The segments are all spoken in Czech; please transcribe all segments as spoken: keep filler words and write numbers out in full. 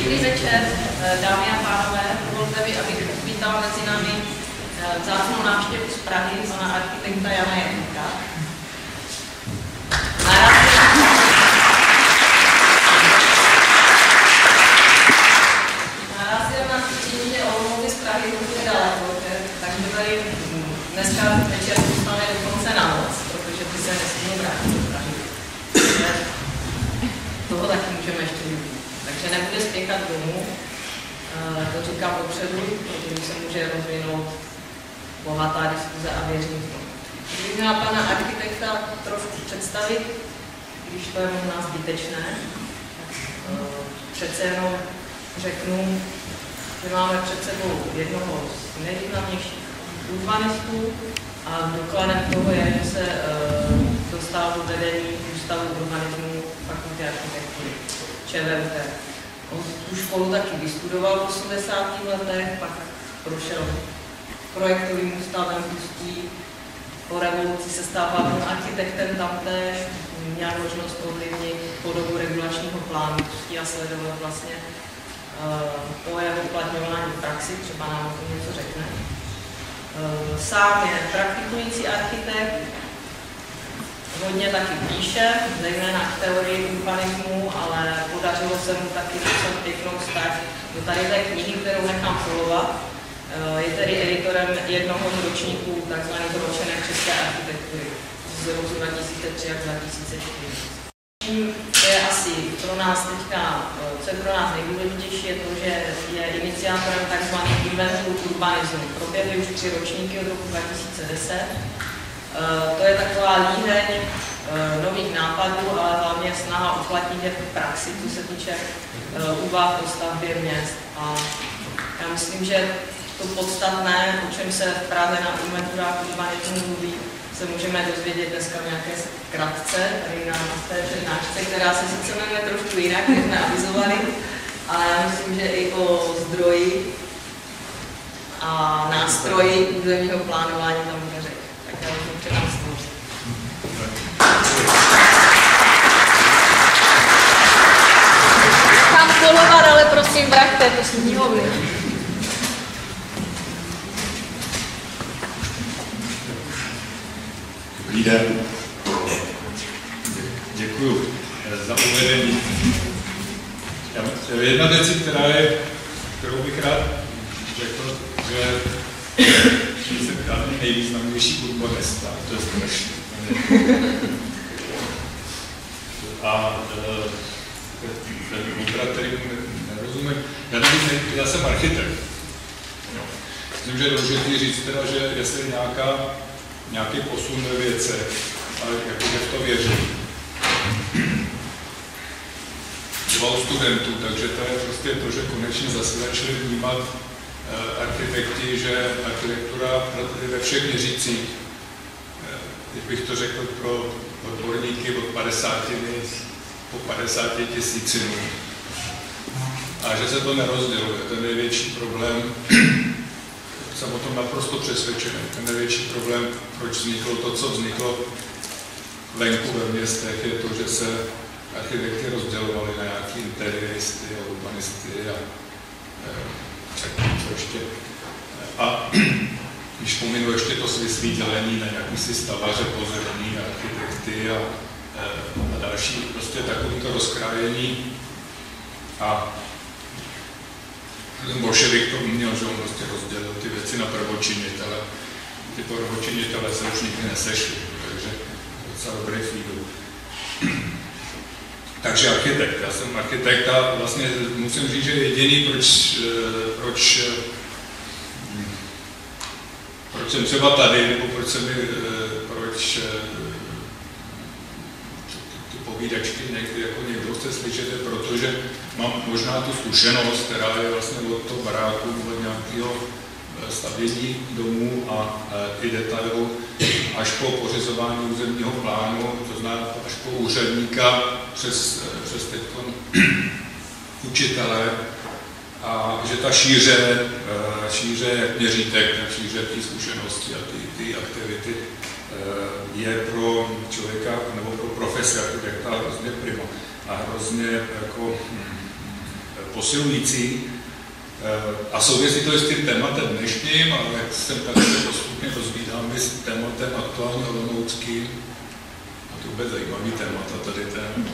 Dobrý večer, dámy a pánové, dovolte mi, abych uvítala mezi námi vzácnou návštěvu z Prahy, pana architekta Jana Janíka. Narazil nás tím, že Olomouc z Prahy je daleko, takže tady dneska večer zůstane dokonce na noc, protože ty se nesmí vrátit do Prahy. Toho taky můžeme ještě využít. Takže nebude spěchat domů, to říkám dopředu, protože se může rozvinout bohatá diskuze a věřím v tom. Kdybych měla pana architekta trošku představit, když to je možná zbytečné, tak přece jenom řeknu, že máme před sebou jednoho z nejvýznamnějších urbanistů a dokladem toho je, že se dostal do vedení Ústavu urbanismu Fakulty architektury ČVUT. On tu školu taky vystudoval v osmdesátých letech, pak prošel projektovým ústavem Ústí, po revoluci se stal hlavním architektem tamtéž, měl možnost ovlivnit podobu regulačního plánu Ústí a sledoval vlastně uh, po jeho uplatňování v praxi, třeba nám o tom něco řekne. Uh, sám je praktikující architekt, hodně taky píše, zejména k teorii urbanismu, ale podařilo se mu taky docela pěknou stať do tady té knihy, kterou nechám solovat. Je tedy editorem jednoho z ročníků tzv. Ročenek české architektury z roku dva tisíce tři až dva tisíce čtyři. To je asi pro nás teďka, co je pro nás nejdůležitější, je to, že je iniciátorem tzv. Inventu urbanismu. Proběhly už tři ročníky od roku dva tisíce deset. To je taková líheň nových nápadů, ale hlavně snaha uplatnit je v praxi, co se týče úvah o stavbě měst. A já myslím, že to podstatné, o čem se v Praze na inventurách urbanismu mluví, se můžeme dozvědět dneska v nějaké zkratce, tady na té přednášce, která se sice jmenuje trošku jinak, než jsme avizovali, ale já myslím, že i o zdroji a nástroji územního plánování tam bude řeč. Tak já už předám slovo. Nechám solovat, ale prosím, vraťte to sníhovny. Dobrý den. Děkuji za uvedení. Jedna věc, která je, kterou bych rád řekl, že jsem právě nejvýznamnější urbanista, to je strašné. A ten obrat, který nerozumím, já, já jsem architekt. Myslím, že je důležité říct teda, že jestli nějaká, nějaký posun ve věcech, ale jakože v to věřím. Třeba u studentů, takže to je prostě to, že konečně zase začali vnímat architekti, že architektura ve všech měřících, kdybych to řekl pro odborníky od padesáti po padesáti tisícinu, a že se to nerozděluje. Ten největší problém, jsem o tom naprosto přesvědčený, ten největší problém, proč vzniklo to, co vzniklo venku ve městech, je to, že se architekti rozdělovali na nějaký interioristy a urbanisty a co ještě. A když pominu ještě to svislý dělení na nějaký si stavaře, pozemní, architekty a, a další, prostě takovéto rozkrájení. A ten bolševik to uměl, že on prostě rozdělil ty věci na prvočinitele. Ty prvočinitele se už nikdy nesešli, takže docela dobrý feedu. Takže architekt, já jsem architekt a vlastně musím říct, že jediný, proč, proč, proč jsem třeba tady, nebo proč se mi, proč ty povídačky někdy jako někdo chce slyšet, je proto, že mám možná tu zkušenost, která je vlastně od toho baráku, od nějakého stavění domů a i detailu až po pořizování územního plánu, to znamená až po úředníka přes, přes teďko učitele a že ta šíře, šíře jak měřítek, tak šíře té zkušenosti a ty, ty aktivity je pro člověka nebo pro profesi architekta hrozně prima a hrozně jako posilující a souvisí to i s tím tématem dnešním, ale jak jsem tady se postupně rozvídám s tématem aktuálně olomouckým, a to vůbec zajímavý témata tady ten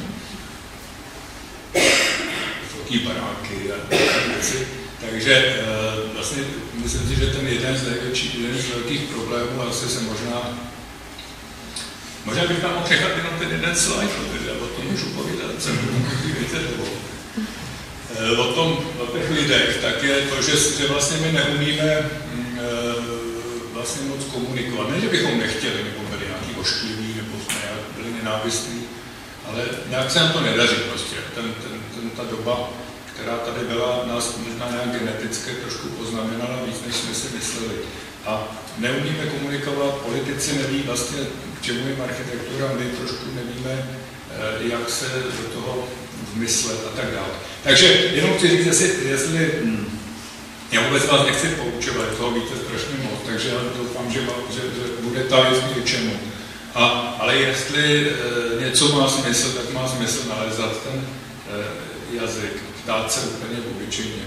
velký baráky a věci. Takže vlastně myslím si, že ten jeden z největších, jeden z velkých problémů, asi se možná možná bych tam mohl nechat jenom ten jeden slide, protože o tom můžu povídat, jsem víte, o tom, o těch lidech, tak je to, že, že vlastně my neumíme e, vlastně moc komunikovat. Ne, že bychom nechtěli, nebo byli nějaký oškliví, nebo jsme byli nenávistní, ale nějak se nám to nedaří prostě. Ten, ten, ten, ta doba, která tady byla, nás možná nějak geneticky trošku poznamenala víc, než jsme si mysleli. A neumíme komunikovat, politici neví vlastně, k čemu je architektura, my trošku nevíme, jak se do toho vmyslet a tak dále. Takže jenom chci říct, jestli, jestli hmm, já vůbec vás nechci poučovat, toho víte strašně moc, takže já doufám, že, že, že bude tajit k něčemu. A, ale jestli e, něco má smysl, tak má smysl nalézat ten e, jazyk, dát se úplně obyčejně.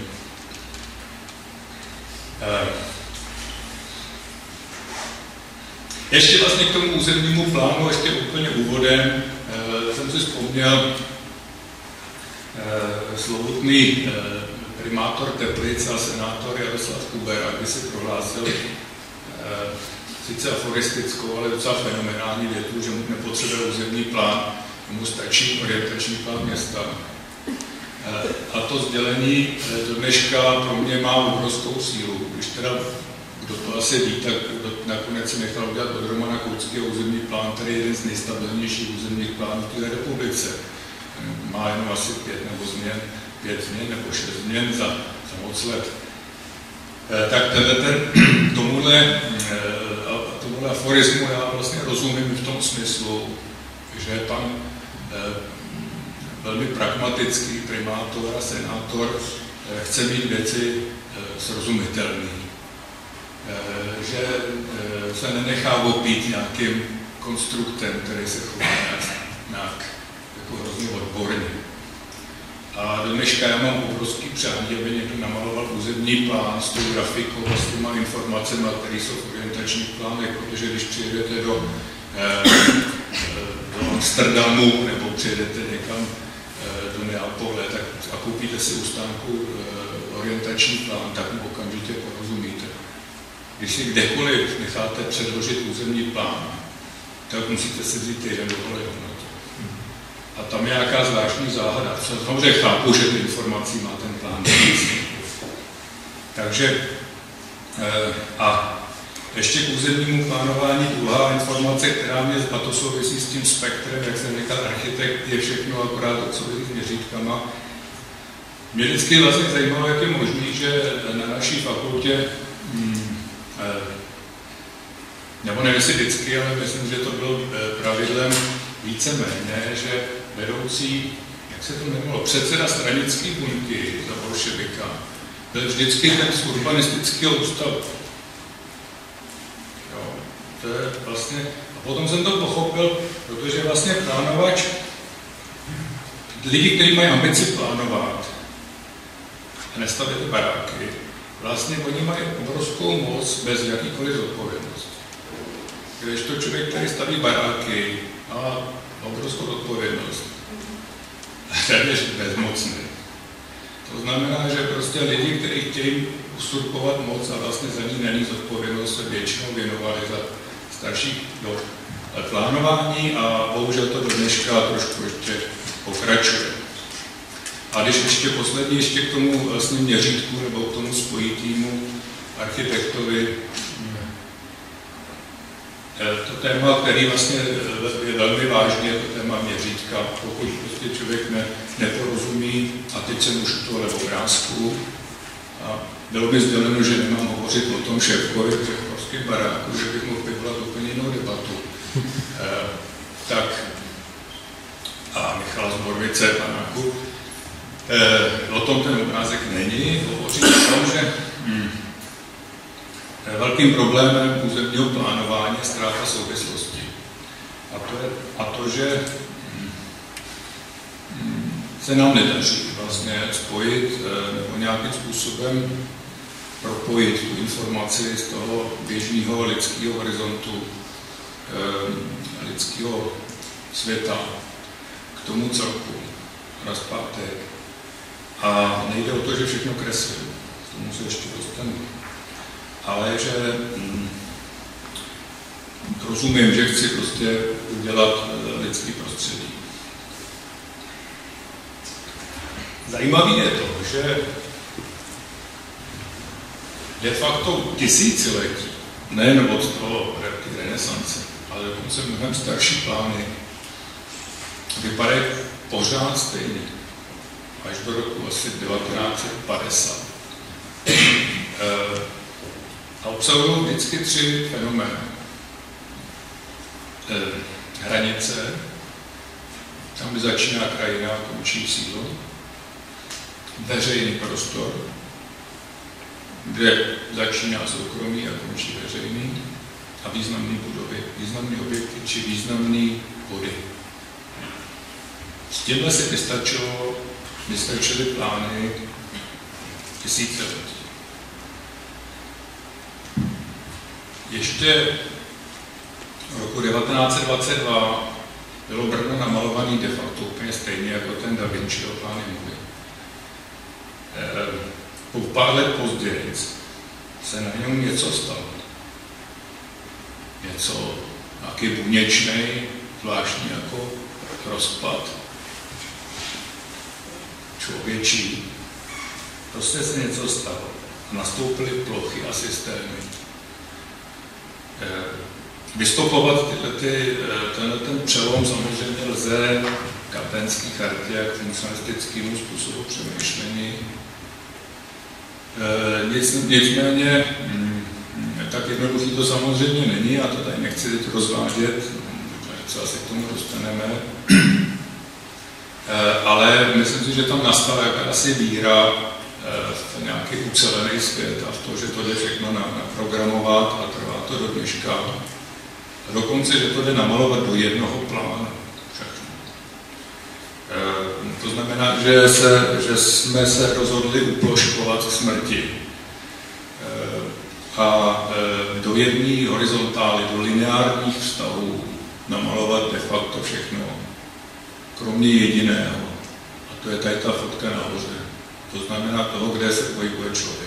E, ještě vlastně k tomu územnímu plánu, ještě úplně úvodem, e, jsem si vzpomněl, slovutný primátor Teplic a senátor Jaroslav Kubera, když si prohlásil sice aforistickou, ale docela fenomenální větu, že mu nepotřebuje územní plán, mu stačí orientační plán města. A to sdělení do dneška pro mě má obrovskou sílu. Když teda, kdo to asi ví, tak nakonec si nechal udělat od Romana Koutského územní plán, který je jeden z nejstabilnějších územních plánů v té republice. Má jenom asi pět nebo změn, pět změn nebo šest změn za, za moc let. E, tak ten, ten, tomuhle, e, tomuhle aforismu já vlastně rozumím v tom smyslu, že pan e, velmi pragmatický primátor a senátor e, chce mít věci e, srozumitelné. E, že e, se nenechá opít nějakým konstruktem, který se chová nějak jako hrozně odborně. A do dneška já mám obrovský přání, aby někdo namaloval územní plán s tou grafikou a s těma informacemi, které jsou v orientačních plánech, protože když přijedete do, eh, do Amsterdamu nebo přijedete někam eh, do Neapole tak, a koupíte si u stánku eh, orientační plán, tak mu okamžitě porozumíte. Když si kdekoliv necháte předložit územní plán, tak musíte si vzít týden dovolenou. A tam je nějaká zvláštní záhada. Samozřejmě chápu, že ty informací má ten plán. Takže a ještě k územnímu plánování druhá informace, která mě, a to souvisí s tím spektrem, jak jsem říkal, architekt je všechno akorát to souvisí s měřítkama. Mě vždycky vlastně zajímalo, jak je možný, že na naší fakultě, hmm, nebo nevím si vždycky, ale myslím, že to bylo pravidlem víceméně, že vedoucí, jak se to jmenovalo, předseda stranické buňky za bolševika, byl vždycky ten z urbanistického ústavu. Jo, to je vlastně, a potom jsem to pochopil, protože vlastně plánovač, lidi, kteří mají ambici plánovat a nestavět baráky, vlastně oni mají obrovskou moc bez jakýkoliv zodpovědnosti. Když to člověk, který staví baráky, a obrovskou odpovědnost. Téměř bezmocný. To znamená, že prostě lidi, kteří chtějí usurpovat moc a vlastně za ní není zodpovědnost, se většinou věnovali za starších do plánování a bohužel to do dneška trošku ještě pokračuje. A když ještě poslední, ještě k tomu vlastně měřítku nebo k tomu spojitému architektovi, to téma, který vlastně je velmi vážný, je to téma měřítka. Pokud prostě člověk ne, neporozumí, a teď jsem už u tohle obrázku, a bylo by sděleno, že nemám hovořit o tom šéfkovi šéfkovském baráku, že bych mohl vyvolat úplně jinou debatu. E, tak a Michal z Borvice, panáku, e, o tom ten obrázek není, hovoří o tom, že hmm, velkým problémem územního plánování je ztráta souvislosti. A to, je, a to že hmm, se nám nedaří vlastně spojit nebo nějakým způsobem propojit tu informaci z toho běžného lidského horizontu, lidského světa k tomu celku, rozpátek. A nejde o to, že všechno kreslím, k tomu se ještě dostanu. Ale že hm, rozumím, že chci prostě udělat lidský prostředí. Zajímavé je to, že de facto tisíciletí, nejen od toho renesance, ale dokonce mnohem starší plány, vypadají pořád stejně, až do roku asi devatenáct set padesát. A obsahují vždycky tři fenomény. Hranice, tam, kde začíná krajina a končí sídlo, veřejný prostor, kde začíná soukromý a končí veřejný, a významné budovy, významné objekty či významné body. S tímhle se vystačilo, vystačily plány tisíciletí. Ještě v roku devatenáct set dvacet dva bylo Brno namalované de facto úplně stejně jako ten Da Vinciho plán Immovy. Po pár let později se na něm něco stalo. Něco, nějaký buněčnej, zvláštní jako rozpad člověčí. Prostě se něco stalo. Nastoupily plochy a systémy. Vystopovat tyhle, ty, tenhle ten přelom samozřejmě lze Kapenský chartě a k funkcionalistickému způsobu přemýšlení. Nic, nicméně tak jednoduchý to samozřejmě není, a to tady nechci teď rozvádět, co asi k tomu dostaneme, ale myslím si, že tam nastala jakási víra v nějaký ucelený svět a v to, že to jde všechno naprogramovat a trvá to do dneška. A dokonce, že to jde namalovat do jednoho plánu. To znamená, že, se, že jsme se rozhodli uploškovat smrti a do jedné horizontály, do lineárních vztahů namalovat de facto všechno, kromě jediného. A to je tady ta fotka nahoře. To znamená toho, kde se pohybuje člověk.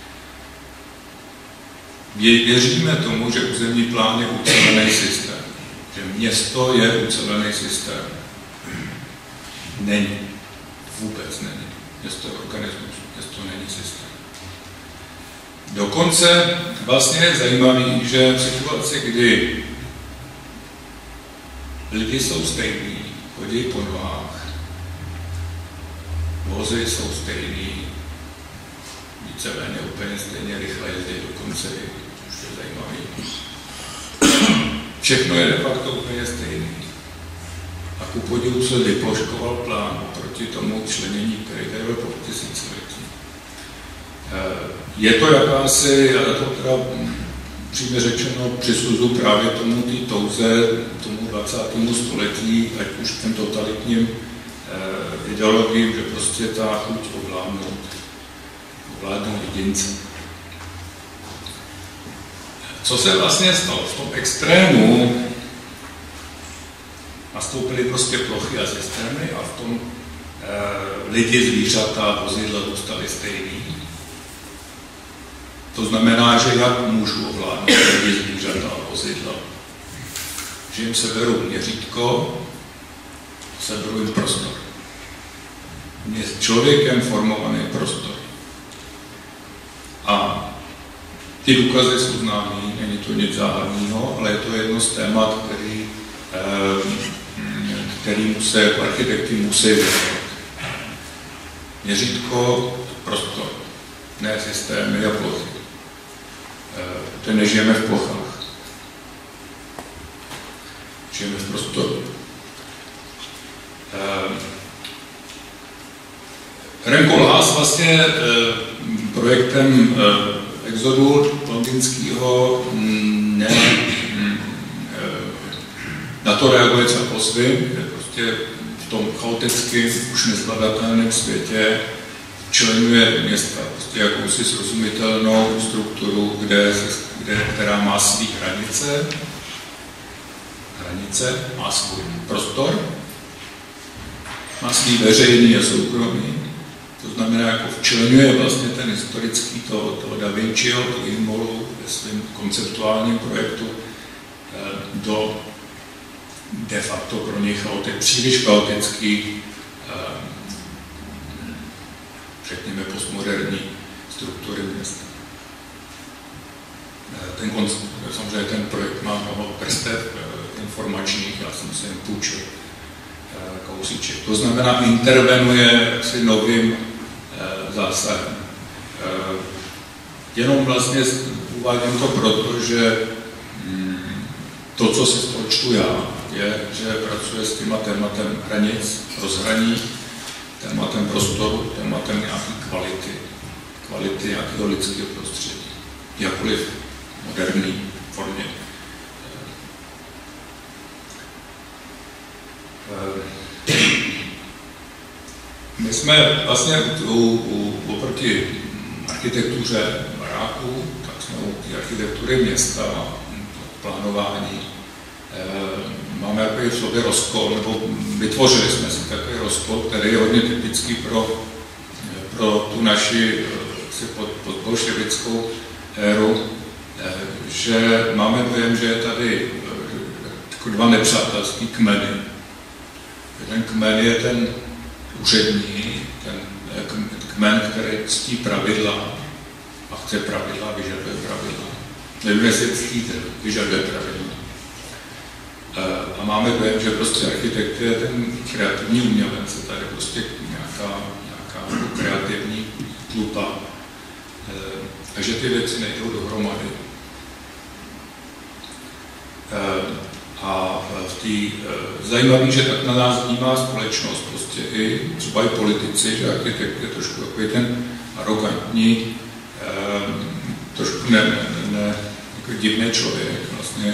Věříme tomu, že územní plán je ucelený systém. Že město je ucelený systém. Není. Vůbec není. Město je organismus. Město není systém. Dokonce vlastně je zajímavý, že v situaci, kdy lidi jsou stejní, chodí po nohách, vozy jsou stejný, víceméně úplně stejně rychle jezdí dokonce, což je zajímavý. Všechno je de facto úplně stejný. A ku podivu se vyploškoval plán proti tomu členění, který tady byl po tisíciletí. Je to jakási, já to teda přímě řečeno přisuzu právě tomu té touze, tomu dvacátému století, ať už ten totalitním eh, ideologiím, že prostě ta chuť ovládnout, ovládnout jedince. Co se vlastně stalo? V tom extrému nastoupily prostě plochy a systémy a v tom eh, lidi, zvířata, vozidla zůstaly stejný. To znamená, že jak můžu ovládnout lidi, zvířata a vozidla? Že jim seberu měřítko, seberu jim prostor. Je člověkem formovaný prostor. A ty důkazy jsou známý, není to nic záhadného, ale je to jedno z témat, který, který se jako architekti musí vědět. Měřítko, prostor, ne systémy a plochy. Protože nežijeme v plochách. Žijeme v prostoru. Remco Haas vlastně projektem exodu londýnského ne, na to reaguje celkově, že prostě v tom chaotickém, už nezvladatelném světě členuje města prostě jakousi srozumitelnou strukturu, kde, kde, která má svý hranice, hranice, má svůj prostor, má svý veřejný a soukromý. To znamená, jako včlenuje vlastně ten historický to, to Da Vinciho, to Immolu ve svém konceptuálním projektu do de facto pro něj chaotik, příliš chaotický, řekněme, postmoderní struktury města. Ten, samozřejmě ten projekt má mnoho vrstev informačních, já jsem si jen půjčil kousíček. To znamená, intervenuje si novým zásahem. Jenom vlastně uvádím to proto, že to, co si spočtu já, je, že pracuje s těma tématem hranic, rozhraní, tématem prostoru, tématem nějaké kvality, kvality nějakého lidského prostředí, jakkoliv moderní formě. My jsme vlastně u, u, oproti architektuře baráků, tak jsme u té architektury města, plánování, máme takový v sobě rozkol, nebo vytvořili jsme si takový rozkol, který je hodně typický pro, pro tu naši podbolševickou éru, že máme dojem, že je tady jako dva nepřátelský kmeny. Ten kmen je ten úřední, ten kmen, který ctí pravidla a chce pravidla, vyžaduje pravidla. Nevím, jestli ctíte, vyžaduje pravidla. A máme dojem, že prostě architekt je ten kreativní umělec, je tady prostě nějaká, nějaká kreativní tlupa. A že ty věci nejdou dohromady. A v tý, zajímavý, že tak na nás vnímá společnost, prostě i třeba i politici, že architekt je trošku takový ten arrogantní, trošku ne, ne, ne, jako divný člověk vlastně.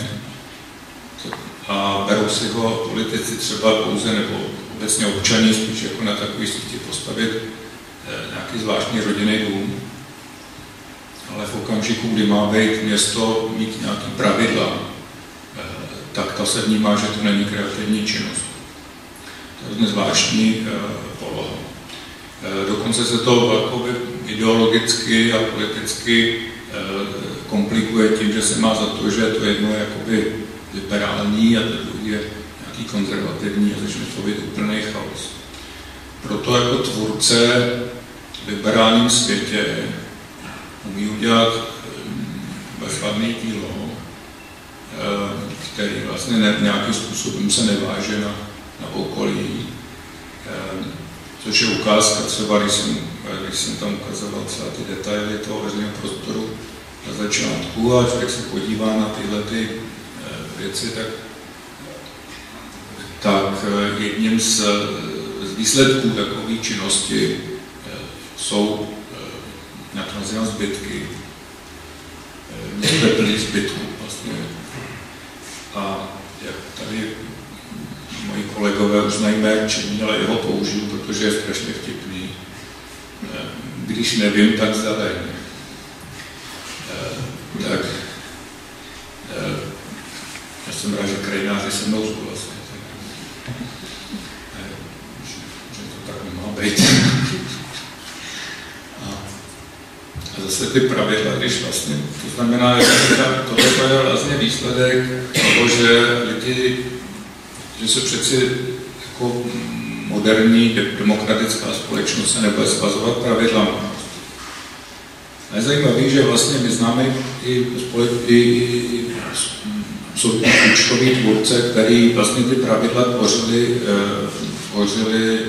A berou si ho politici třeba pouze, nebo obecně občaní, spíš jako na takový si chtějí postavit nějaký zvláštní rodinný dům. Ale v okamžiku, kdy má být město mít nějaký pravidla, tak ta se vnímá, že to není kreativní činnost. To je zvláštní poloha. Dokonce se to ideologicky a politicky komplikuje tím, že se má za to, že to jedno je jakoby liberální a to druhý je nějaký konzervativní a začne to být úplný chaos. Proto jako tvůrce v liberálním světě umí udělat bezvadný dílo, který vlastně ne, nějakým způsobem se neváže na, na okolí, což je ukázka třeba, když jsem, když jsem tam ukazoval třeba ty detaily toho veřejného prostoru na začátku a člověk se podívá na tyhle ty věci, tak, tak jedním z, z výsledků takové činnosti jsou, já to nazývám zbytky, nepepelí zbytků vlastně. A jak tady moji kolegové už znají mé činy, ale jeho použiju, protože je strašně vtipný. Když nevím, tak zeleň. Tak já jsem rád, že krajináři se mnou souhlasí. Že to tak nemá být. A, a zase ty pravidla, když vlastně, to znamená, že tohle je vlastně výsledek toho, že lidi, že se přeci jako moderní demokratická společnost se nebude svazovat pravidlami. A je zajímavé, že vlastně my známe i, i, i jsou účtoví tvůrce, který vlastně ty pravidla tvořili, eh, tvořili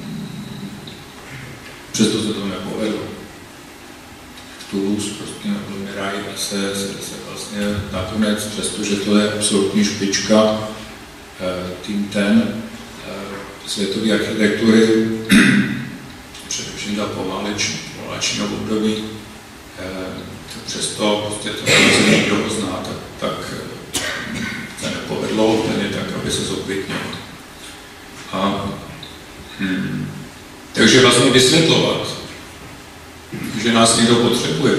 přesto se to nepovedlo. V Toulouse prostě nebo Miraille se, se, se vlastně nakonec, přestože to je absolutní špička, eh, tým ten eh, světové architektury, především za poválečného období, eh, přesto prostě to, co někdo ho zná, tak, tak se nepovedlo úplně tak, aby se zopětnil. A Hmm. Takže vlastně vysvětlovat, že nás někdo potřebuje.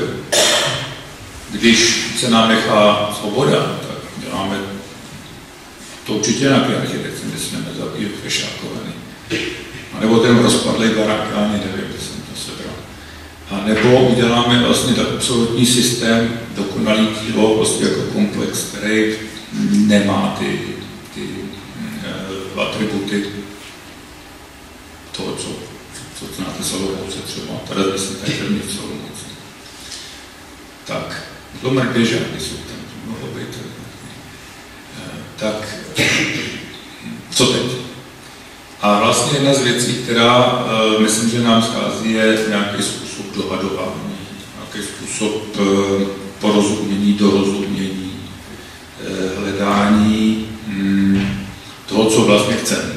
Když se nám nechá svoboda, tak děláme to určitě nějaký architekt, kde jsme nezabíjeli fešákovaný. A nebo ten rozpadlý barák, já ani nevím, kde jsem to sebral. A nebo uděláme vlastně tak absolutní systém, dokonalý dílo, vlastně jako komplex, který nemá ty, ty uh, atributy toho, co, co znáte z Olomouce třeba. Tady myslím, tak první z Olomouce. Tak, to mrdežáky jsou tam, to mohlo být. Uh, tak, co teď? A vlastně jedna z věcí, která uh, myslím, že nám schází, je nějaký způsob dohadování, nějaký způsob uh, porozumění, dorozumění, uh, hledání um, toho, co vlastně chceme.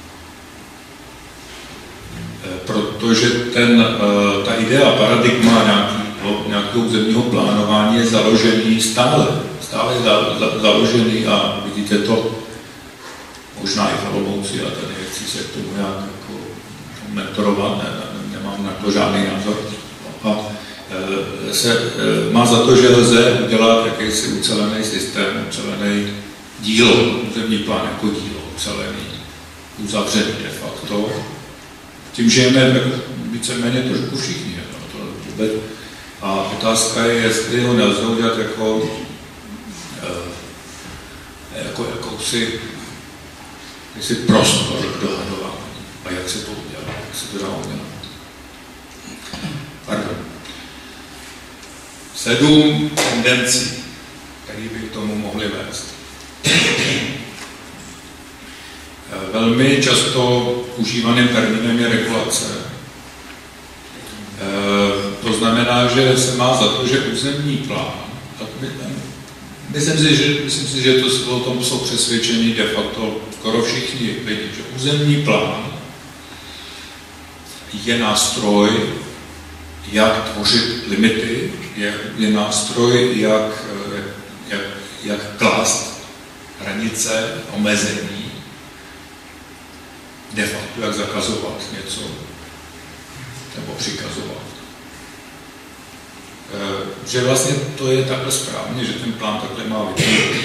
Uh, protože ten, uh, ta idea, paradigma nějakého, nějakého územního plánování je založený stále, stále za, za, založený a vidíte to možná i v Olomouci a tady nechci se k tomu nějak jako mentorovat, ne, ne, nemám na to žádný názor. A e, se e, má za to, že lze udělat jakýsi ucelený systém, ucelený dílo, územní plán jako dílo, ucelený, uzavřený de facto. Tím žijeme víceméně trošku všichni. To vůbec. A otázka je, jestli ho nelze udělat jako, e, jako jakousi jestli prostor k dohadování. A jak se to udělá? Jak se to dá udělat? Pardon. Sedm tendencí, které by k tomu mohly vést. Velmi často užívaným termínem je regulace. To znamená, že se má za to, že územní plán, myslím si, že, myslím si, že to o tom jsou přesvědčení de facto skoro všichni lidi, že územní plán je nástroj, jak tvořit limity, je, je nástroj, jak, jak, jak klást hranice, omezení, de facto jak zakazovat něco nebo přikazovat. Že vlastně to je takhle správně, že ten plán takhle má vypadat.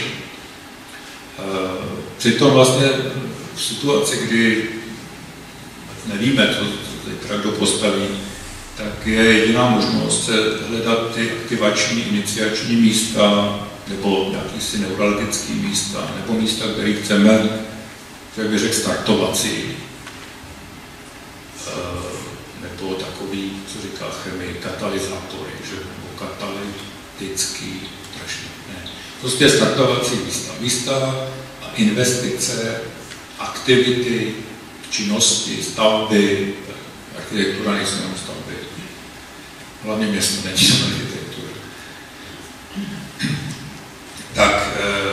Přitom vlastně v situaci, kdy nevíme, co zítra kdo postaví, tak je jediná možnost se hledat ty aktivační, iniciační místa, nebo jakýsi neuralgický místa, nebo místa, které chceme, že bych řekl, startovací, nebo takový, co říká chemie, katalyzátory, že? Nebo katalytický, strašně, ne. Prostě startovací místa. Místa a investice, aktivity, činnosti, stavby, architektura nejsou jenom stavby. Hlavně město není jenom architektura. Tak,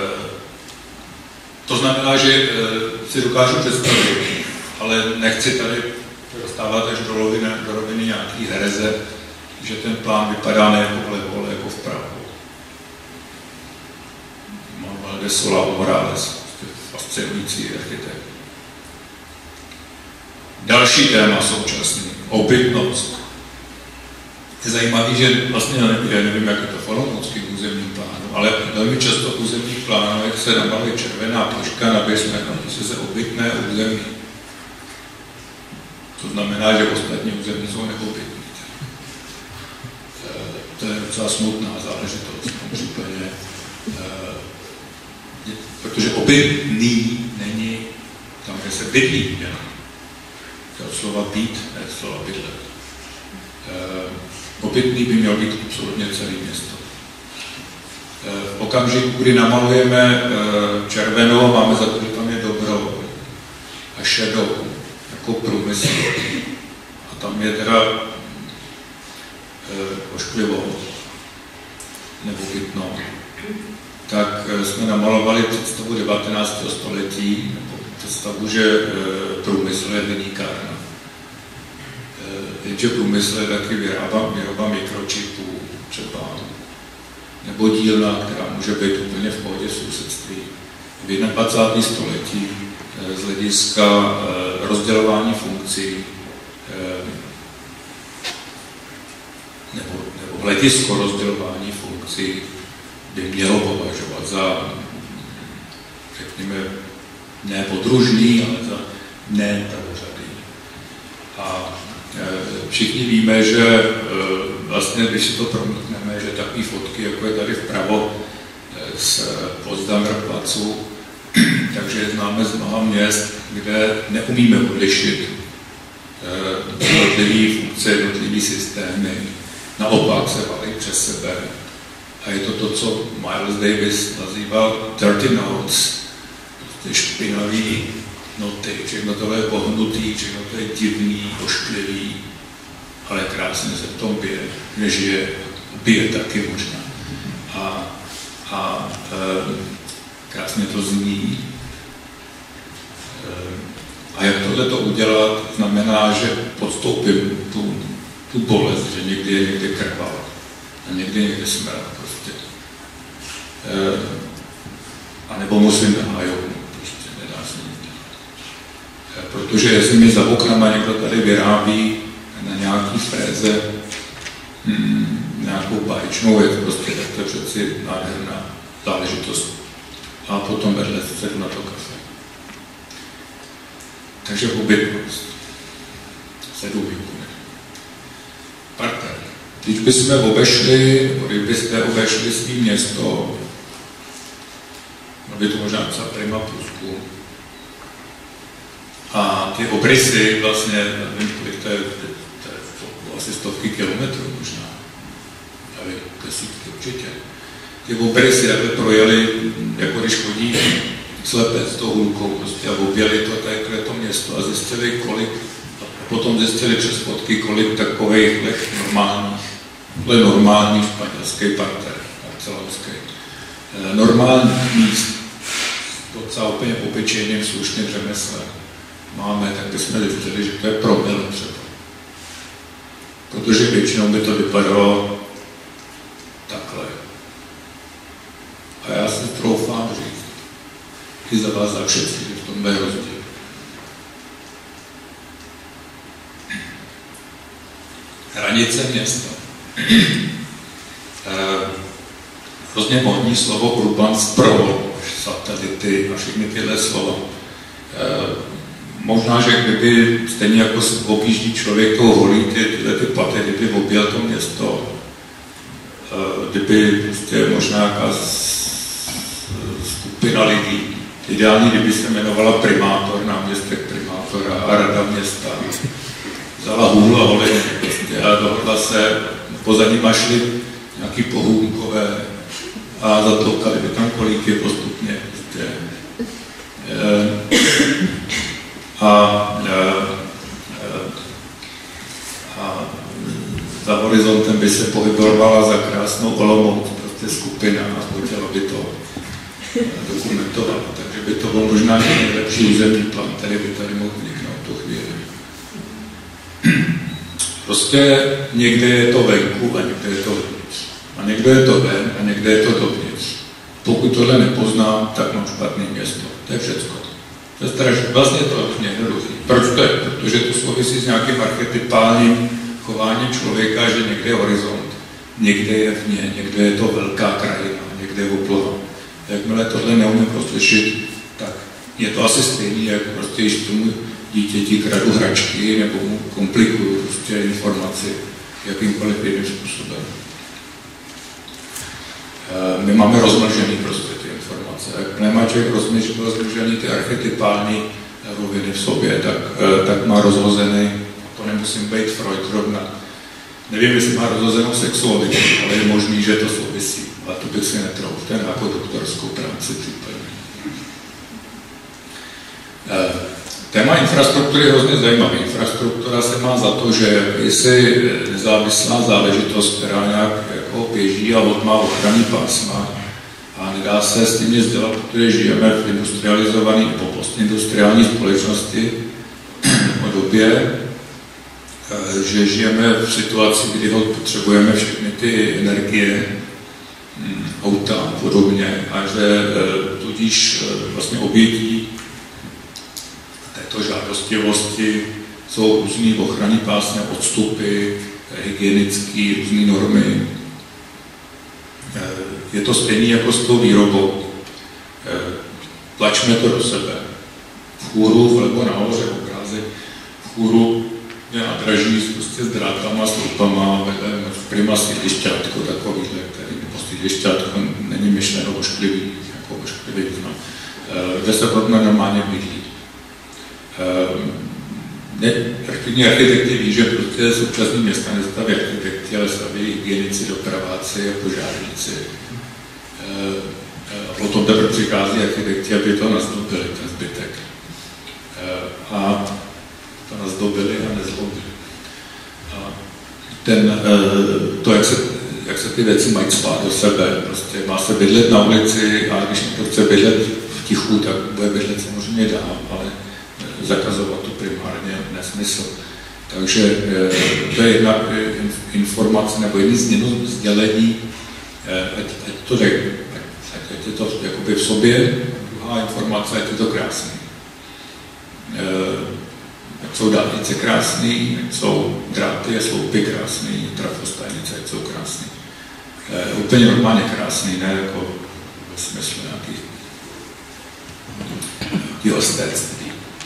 to znamená, že si dokážu představit, ale nechci tady dostávat až do roviny, do roviny nějaký hereze, že ten plán vypadá ne jako vlevo, ale jako vpravo. Manuel de Sola Morales, fascinující architekt. Další téma současný, obytnost. Je zajímavý, že vlastně já nevím, jak je to v olomouckém územním plánu, ale velmi často v územních plánech se namaluje červená ploška na běžné, napíše se obytné území. To znamená, že ostatní území jsou neobytní. To je docela smutná záležitost v tom případě, protože obytný není tam, kde se bydlí. To je slova být, ne slova bydlet. Obytný by měl být absolutně celé město. V okamžiku, kdy namalujeme červenou, máme za to, že tam je dobro a šedou, jako průmysl. A tam je teda ošklivou nebo bytnou. Tak jsme namalovali představu devatenáctého století, nebo představu, že průmysl je vynikárna. Jenže průmysl je taky výroba, výroba mikročipů třeba, nebo dílna, která může být úplně v pohodě sousedství. V dvacátém prvním století z hlediska rozdělování funkcí nebo, nebo hledisko rozdělování funkcí by mělo považovat za, řekněme, ne podružný, ale za nepravořadý. A všichni víme, že vlastně, když si to promítneme, že takové fotky, jako je tady vpravo z Potsdamer placu, takže známe z mnoha měst, kde neumíme odlišit jednotlivé funkce, jednotlivé systémy, naopak se valí přes sebe. A je to to, co Miles Davis nazýval dirty notes, ty špinavý noty, všechno to je pohnutý, všechno to je divný, ošklivý, ale krásně se v tom bije, nežije, bije taky možná. A, a e, krásně to zní. E, a jak tohle to udělat, znamená, že podstoupím tu, tu bolest, že někdy je někde krval a někdy někde smrt prostě. E, a nebo musím nahájovat, prostě nedá se nic dělat. E, protože jestli mi za oknama někdo tady vyrábí na nějaký fréze hmm, nějakou báječnou věc, prostě tak to je přeci nádherná záležitost. A potom vedle se na to kafe. Takže obytnost. Sedu výkuny. Partner. Když bychom obešli, nebo kdybyste obešli svý město, by to možná psal Prima Prusku, a ty obrysy vlastně, nevím, kolik to je, to je asi stovky kilometrů možná, ale desítky určitě. Ty obrysy, aby projeli, jako když chodí slepec s tou hůlkou, prostě, a objeli to, takhle to město a zjistili, kolik, a potom zjistili přes fotky, kolik takových normálních, tohle normální španělský parter, barcelonský, normálních míst, docela úplně obyčejným, slušným řemeslem máme, tak bychom zjistili, že to je promile třeba. Protože většinou by to vypadalo takhle. A já si troufám říct, i za vás za všetci, že v tom je rozdíl. Hranice města. Hrozně modní slovo urban sprawl, satelity a všechny tyhle slova. Možná, že kdyby stejně jako objíždí člověk toho holí ty, tyhle ty platy, kdyby objel to město, kdyby prostě možná nějaká skupina lidí, ideální, kdyby se jmenovala primátor, náměstek primátora a rada města, vzala hůl a holení prostě, a dohodla se, pozadí šli nějaký pohůnkové a zatloukali by tam kolíky postupně. Prostě. A, a, a za horizontem by se pohybovala za krásnou Olomouc, prostě skupina a chtěla by to dokumentovat. Takže by to byl možná nejlepší územní plán, který by tady mohl vzniknout tu chvíli. Prostě někde je to venku a někde je to vevnitř. A někde je to ven a někde je to dovnitř. Pokud tohle nepoznám, tak mám špatné město. To je všecko. To je strašně, vlastně to je jednoduché. Proč to je? Protože to souvisí s nějakým archetypálním chováním člověka, že někde je horizont, někde je vně, někde je to velká krajina, někde je obloha. Jakmile tohle neumím rozlišit, tak je to asi stejný, jak prostě když tomu dítěti kradu hračky nebo mu komplikuju prostě informaci jakýmkoliv jiným způsobem. My máme rozmlžený prostě ty informace. Jak nemá člověk rozmlžený ty archetypální roviny v sobě, tak, tak má rozhozený, to nemusím být Freud zrovna. Nevím, jestli má rozhozenou sexualitu, ale je možný, že to souvisí. Ale to bych si netrouf, ten jako doktorskou práci případně. Téma infrastruktury je hrozně zajímavý. Infrastruktura se má za to, že jestli nezávislá záležitost, která nějak jako běží a má ochranný pásma a nedá se s tím nic dělat, protože žijeme v industrializované nebo postindustriální společnosti o době, že žijeme v situaci, kdy potřebujeme všechny ty energie, auta a podobně, a že tudíž vlastně obětí této žádostivosti jsou různé ochranné pásmy, odstupy, hygienické různé normy. Je to stejné jako s tou výrobou. Tlačme to do sebe. V chůru, vlevo nahoře obrázek, v chůru je nádraží prostě s drátama, s loupama, vedle prima sídlišťátko takovýhle, který nebo sídlišťátko není myšleno ošklivý, jako ošklivý význam, kde se hodně normálně bydlí. Aktivní architekti ví, že prostě současný města nestaví architekti, ale staví hygienici, dopraváci a požárníci. A potom teprve přichází architekti, aby to nazdobili, ten zbytek. A to nazdobili a nezlobili. A ten, to, jak se, jak se ty věci mají spát do sebe, prostě má se bydlet na ulici a když to chce bydlet v tichu, tak bude bydlet samozřejmě dál, ale zakazovat to primárně nesmysl. Takže to je jedna informace nebo jedno sdělení, ať, ať to jde, ať je to jakoby v sobě, druhá informace, ať je to krásný. Ať jsou dálnice krásný, ať jsou dráty a sloupy krásný, trafostajnice, ať jsou krásný. Úplně normálně krásný, ne jako ve smyslu nějakých ostéctví.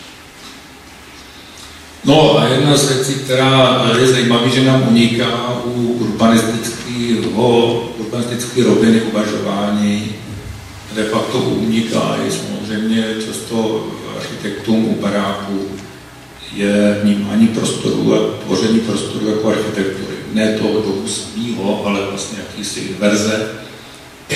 No a jedna z věcí, která je zajímavá, že nám uniká u urbanistického, urbanistické roviny uvažování, de facto uniká i samozřejmě často architektům u baráků, je vnímání prostoru a tvoření prostoru jako architektury. Ne toho domu samého, ale vlastně jakýsi inverze e,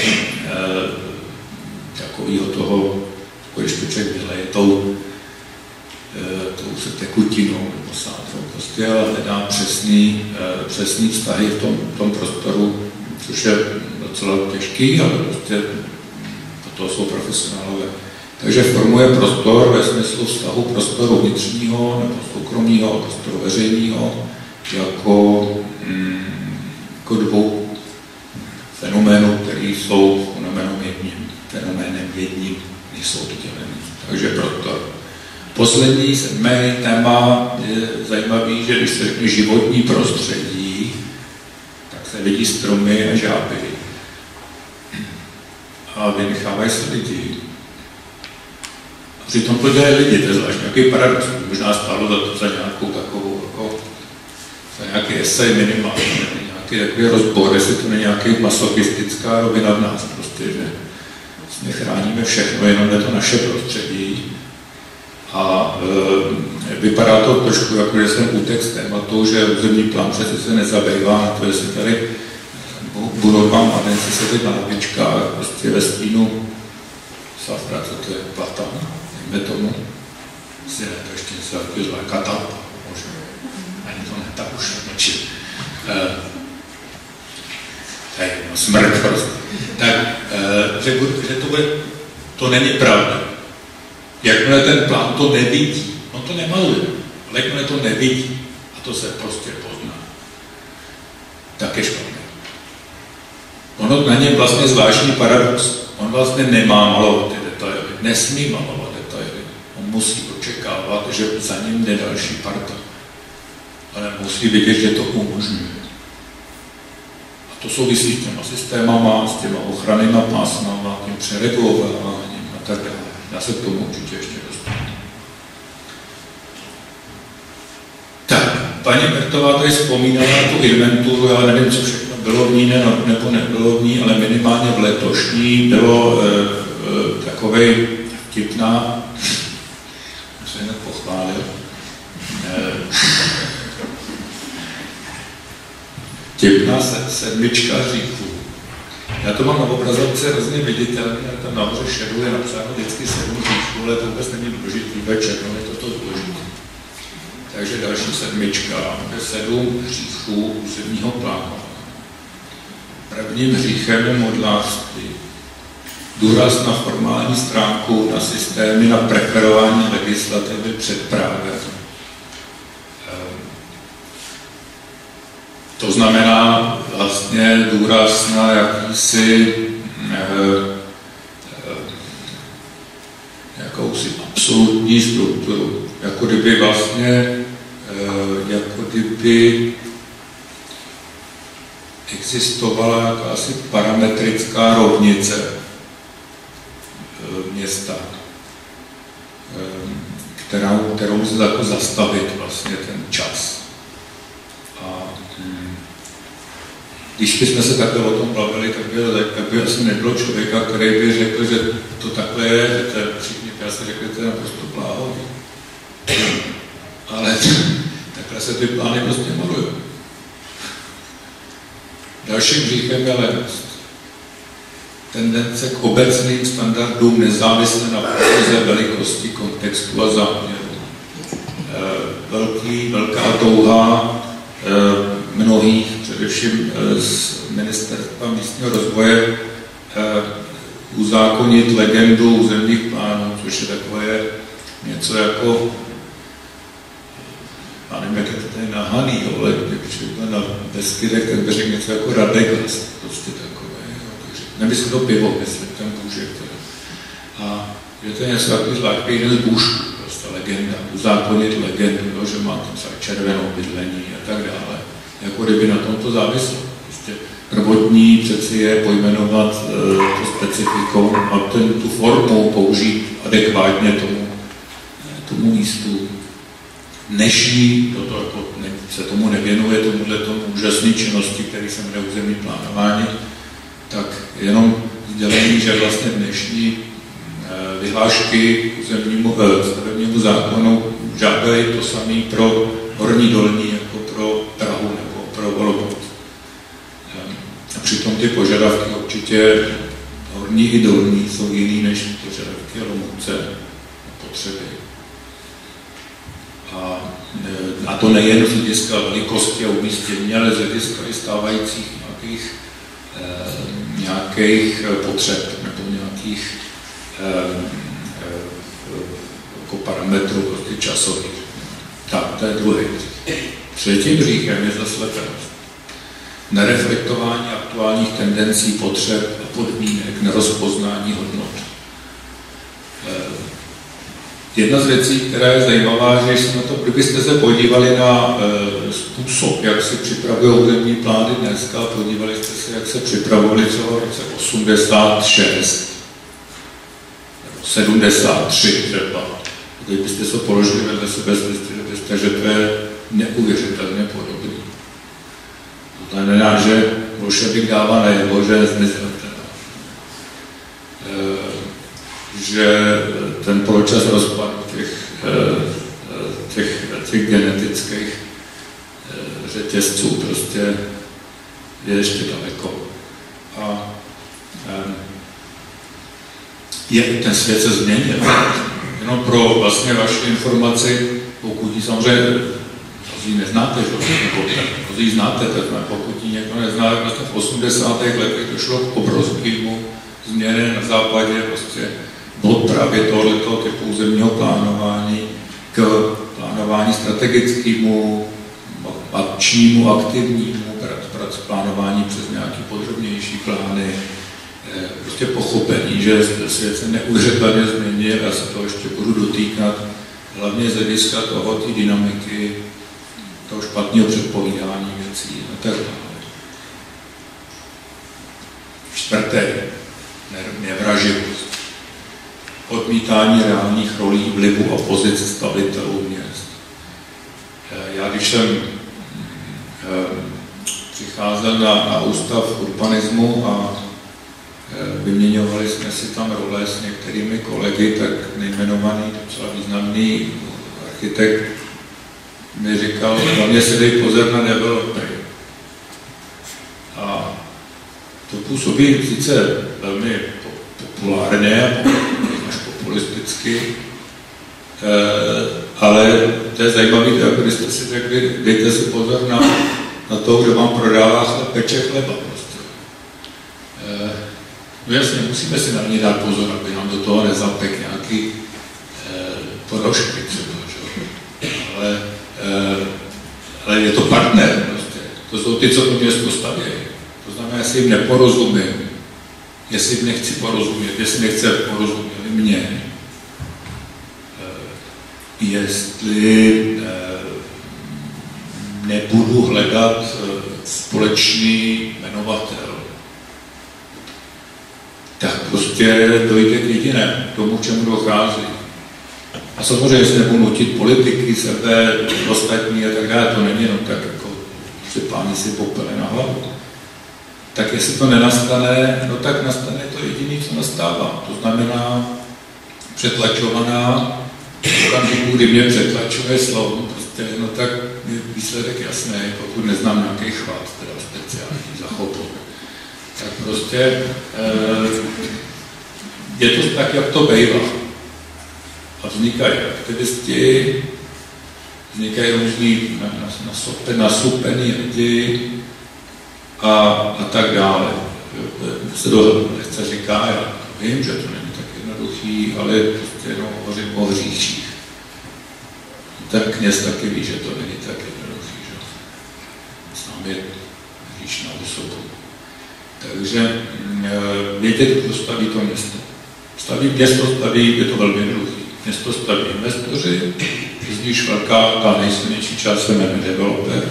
takového toho, když to člověk vyleje tou, tou se tekutinou nebo sádrou, prostě, ale hledá přesný, přesný vztahy v tom, v tom prostoru, což je docela těžký, ale prostě to jsou profesionálové. Takže formuje prostor ve smyslu vztahu prostoru vnitřního nebo soukromého, prostoru veřejného, jako, mm, jako dvou fenoménů, které jsou fenoménem jedním, fenoménem jedním, nejsou oddělený. Takže prostor. Poslední, sedmý téma je zajímavý, že když se řekne životní prostředí, tak se vidí stromy a žáby. A vynechávají se lidi. A přitom to dělají lidi, to je zvlášť nějaký paradox. Možná stálo za to za nějakou takovou, jako, za nějaký esej minimálně, nějaký takový rozbor, jestli to není nějaký masochistická rovina v nás prostě, že my chráníme všechno, jenom je to naše prostředí. A e, vypadá to trošku, jako že jsem útek z tématu, že územní plán přece se nezabývá na to, jestli tady budovám a den si sedit na lavičkách, prostě ve stínu safra, co to je, platan, dejme tomu. Si ne, to ještě něco takový zlá katalpa, možná. Ani to ne, tak už nečím. E, to je jedno, smrt prostě. Tak e, řekl, že to, bude, to není pravda. Jakmile ten plán to nevidí, on to nemaluje, ale jakmile to nevidí, a to se prostě pozná, tak je špatné. Ono na něm vlastně zvláštní paradox. On vlastně nemá malovat ty detaily, nesmí malovat detaily. On musí očekávat, že za ním jde další parta. Ale musí vidět, že to umožňuje. A to souvisí s těma systémama, s těma ochrannýma pásmama, tím přeregulováním a tak dále. Já se k tomu určitě ještě dostanu. Tak, paní Bertová tady vzpomínala na tu inventuru, já nevím, co všechno bylo v ní ne, nebo nebylo v ní, ale minimálně v letošní bylo e, e, takovej vtipná, jsem se jen pochválil, e, vtipná sedmička hříchů. Já to mám na obrazovce hrozně viditelné, já tam nahoře šeru je napsáno vždycky sedm hříchů, ale to vůbec není důležitý večer, no je to to důležité. Takže další sedmička, je sedm hříchů územního plánování. Prvním hříchem je modlářství. Důraz na formální stránku, na systémy, na preferování legislativy před právem. To znamená vlastně důraz na jakýsi jakousi absolutní strukturu. jako kdyby vlastně, jako kdyby existovala jakási parametrická rovnice města, kterou, kterou musí jako zastavit vlastně ten čas. A když bychom se takhle o tom bavili, tak by, tak by asi nebylo člověka, který by řekl, že to takhle je, že to je všichni by asi řekli, že to je naprosto bláhový. Ale takhle se ty plány prostě malují. Dalším hříchem je lenost. Tendence k obecným standardům nezávisle na povaze, velikosti, kontextu a záměru. Velký, velká touha mnohých, především z Ministerstva místního rozvoje, uzákonit legendu územních plánů, což je takové něco jako, já nevím, jak je to tady nahaný, ale když by na Beskydech, tak by řekl něco jako Radeglas, prostě takové. Nemyslím to pivo, myslím ten bůžek. A je to něco takový zvláštní jeden z bůžků, prostě legenda, uzákonit legendu, no, že má tam třeba červenou bydlení a tak dále. Jako kdyby na tomto závislo. Prostě prvotní přeci je pojmenovat e, to specifikou a ten, tu formu použít adekvátně tomu, tomu místu. Dnešní, to jako ne, se tomu nevěnuje, tomuhle tomu úžasné činnosti, které se jmenuje územní plánování, tak jenom sdělení, že vlastně dnešní e, vyhlášky územnímu e, stavebnímu zákonu žádají to samé pro Horní Dolní jako pro Prahu nebo pro Olomouc. A přitom ty požadavky určitě Horní i Dolní jsou jiný než požadavky Olomouce a potřeby. A, a to nejen z hlediska velikosti a umístění, ale z hlediska stávajících nějakých, eh, nějakých potřeb nebo nějakých eh, eh, jako parametrů prostě časových. Tak, to je druhý. Třetím hříchem je zaslepenost. Nereflektování aktuálních tendencí, potřeb a podmínek, nerozpoznání hodnot. Jedna z věcí, která je zajímavá, že se na to, kdybyste se podívali na e, způsob, jak se připravují územní plány dneska, podívali jste se, jak se připravovali třeba v roce osmdesát šest nebo sedmdesát tři třeba. Kdybyste se položili vedle sebe, byste, že to je neuvěřitelně podobný. To znamená, že bolševik dává najevo, že je zmizelná. E, že ten poločas rozpadu těch, těch, těch genetických řetězců prostě je ještě daleko. A je, ten svět se změnil. Jenom pro vlastně vaši informaci, pokud ji samozřejmě ji neznáte, že? Nebo ji znáte, tak pokud ji někdo nezná, vlastně v osmdesátých letech došlo k obrovskému změny na západě, prostě od právě tohoto typu územního plánování k plánování strategickému, akčnímu, aktivnímu, plánování přes nějaké podrobnější plány, prostě pochopení, že svět se neuvěřitelně změnil, já se toho ještě budu dotýkat, hlavně z hlediska toho, té dynamiky, toho špatného předpovídání věcí a tak dále. Čtvrté, nevraživost. Odmítání reálných rolí, vlivu a pozice stavitelů měst. Já když jsem přicházel na, na ústav urbanismu a vyměňovali jsme si tam role s některými kolegy, tak nejmenovaný, docela významný architekt mi říkal, hlavně si dej pozor na developery. A to působí sice velmi populárně, až populisticky, ale to je zajímavé, jako když jste si řekli, dejte si pozor na, na to, kdo vám prodává chleb, peče chleba. Prostě. No jasně, musíme si na ní dát pozor, aby nám do toho nezapek nějaký ponožky třeba, že? Ale, ale je to partner prostě. To jsou ty, co to město stavějí. To znamená, jestli jim neporozumím, jestli jim nechci porozumět, jestli nechce porozumět mě, jestli nebudu hledat společný jmenovatel, tak prostě dojde k jedinému, k tomu, k čemu dochází. A samozřejmě, jestli nebudu nutit politiky, sebe, ostatní a tak dále, to není jenom tak, jako sypání si popele na hlavu. Tak jestli to nenastane, no tak nastane to jediné, co nastává. To znamená přetlačovaná, okamžiku, kdy mě přetlačuje slovo, prostě, no tak je výsledek jasný, pokud neznám nějaký chvat, teda speciální zachopot. Tak prostě eh, je to tak, jak to bývá. A vznikají aktivisti, vznikají různý nasupený lidi a, a tak dále. Se to lehce říká, já vím, že to není tak jednoduchý, ale prostě jenom hovořím o hříších. Ten kněz taky ví, že to není tak jednoduchý, že sám je hříšná osoba. Takže vědět, kdo staví to město. Staví město, staví, je to velmi jednoduchý. Město staví investoři, z níž velká, ta nejsilnější část se jmenuje developer.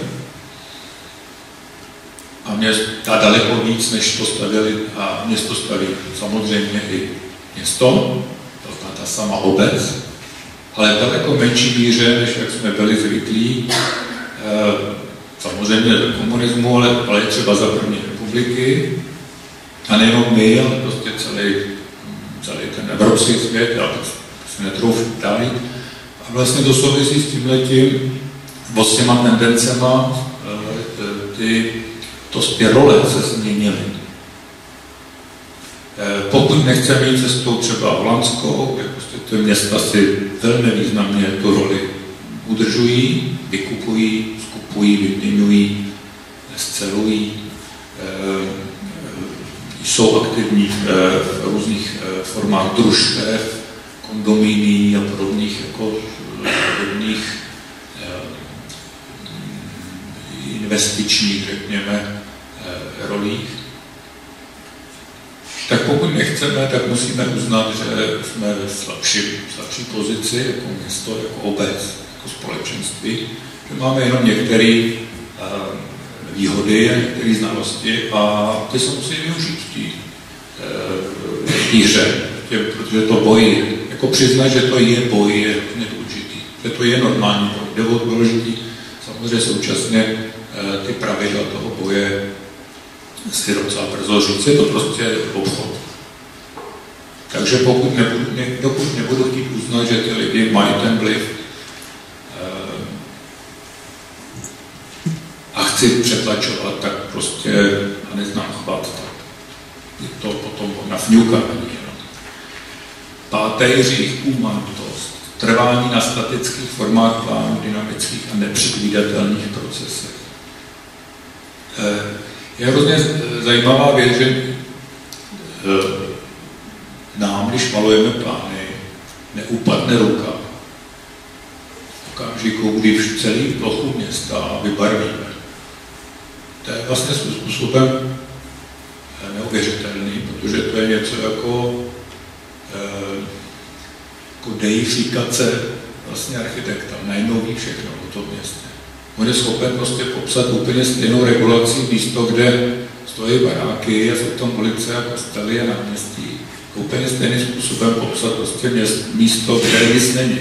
A město daleko víc, než to stavěli, a město staví samozřejmě i město, to znamená ta sama obec, ale daleko menší míře, než jak jsme byli zvyklí, samozřejmě za komunismu, ale, ale třeba za první republiky. A nejenom my, ale prostě celý, celý ten evropský svět, já to si netroufnu dát. A vlastně to souvisí s tímhletím, s těma tendencema, ty, to spirole se změnily. Pokud nechceme jít cestou třeba holandskou, kde prostě ty města si velmi významně tu roli udržují, vykupují, skupují, vyměňují, scelují, jsou aktivní v různých formách družstev, kondominií a podobných, jako podobných investičních, řekněme, rolích. Tak pokud nechceme, tak musíme uznat, že jsme v slabší, slabší pozici jako město, jako obec, jako společenství, že máme jenom některé výhody a některé znalosti a ty se musí využít v té hře, protože to boj, jako přiznat, že to je boj, je nedůležitý, že to je normální boj, jde o důležitý, samozřejmě současně ty pravidla toho boje si docela brzo říct, je to prostě obchod. Takže pokud nebudu, ne, dokud nebudu chtít uznat, že ty lidi mají ten vliv a chci přetlačovat, tak prostě a neznám chvat, tak je to potom nafňukání. Pátý hřích, úmantost, trvání na statických formách plánů, dynamických a nepředvídatelných procesech. Je hrozně zajímavá věc, že nám, když malujeme plány, neupadne ruka. V okamžiku, kdy v celý plochu města vybarvíme. To je vlastně svým způsobem neuvěřitelný, protože to je něco jako, jako deifikace vlastně architekta. Najednou ví všechno o tom městě. On je schopen prostě popsat úplně stejnou regulací místo, kde stojí baráky a jsou tam ulice a kostely a náměstí. Úplně stejným způsobem popsat prostě místo, kde nic není.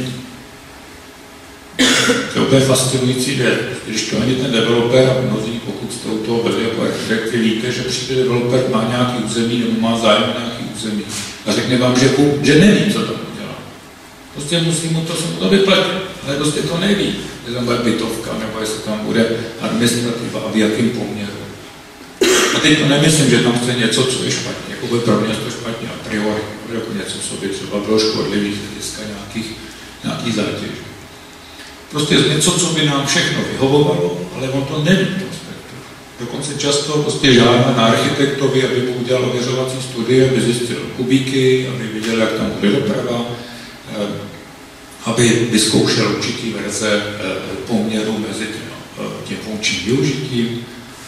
To je úplně fascinující věc. Když to ani ten developer a mnozí, pokud jste u toho byli jako architekti, víte, že přijde developer, má nějaký území nebo má zájem nějaký území a řekne vám, že, že neví, co tam udělá. Prostě musí mu to, to vyplatit, ale prostě to neví. Jestli tam bude bytovka, nebo jestli tam bude administrativa a v jakým poměru. A teď to nemyslím, že tam chce něco, co je špatně, jako by pro mě to špatně a priori, jako něco, co by třeba bylo škodlivý z hlediska nějakých, nějaký zátěž. Prostě něco, co by nám všechno vyhovovalo, ale on to neví v tom spektru. Dokonce často prostě žádá na architektovi, aby mu udělal ověřovací studie, aby zjistil kubíky, aby viděl, jak tam bude doprava, aby vyzkoušel určitý verze poměru mezi tím funkčním využitím,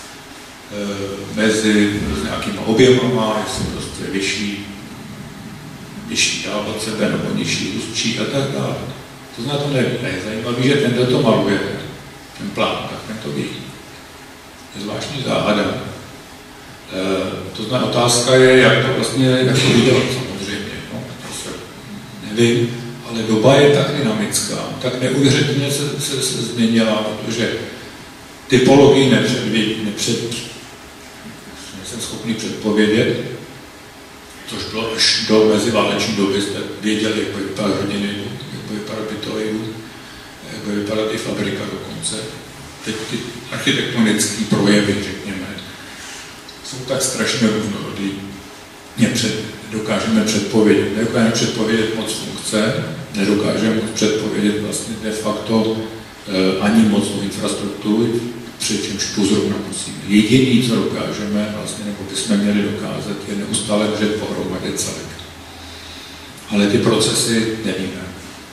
mezi nějakými objemama, jestli prostě vyšší, vyšší dál od sebe nebo nižší, ústčí a tak dále. To znamená, to neví. A je zajímavé, že ten, kdo to maluje, ten plán, tak ten to ví. Je zvláštní záhada. E, to znamená, otázka je, jak to vlastně jak to udělat samozřejmě. No, to se nevím, ale doba je tak dynamická, tak neuvěřitelně se, se, se změnila, protože typologii nepředvědí, nepřed, nejsem schopný předpovědět, což bylo až do meziváleční doby, jste věděli, jak bude vypadat rodiny, jak bude vypadat bytový, jak bude vypadat i fabrika dokonce. Teď ty architektonické projevy, řekněme, jsou tak strašně různorodý. Nepřed, dokážeme předpovědět, nedokážeme předpovědět moc funkce, nedokážeme moc předpovědět vlastně de facto eh, ani mocnou infrastrukturu, přičemž tu zrovna musíme. Jediný, co dokážeme, vlastně, nebo bychom měli dokázat, je neustále držet pohromadě celek. Ale ty procesy nevíme.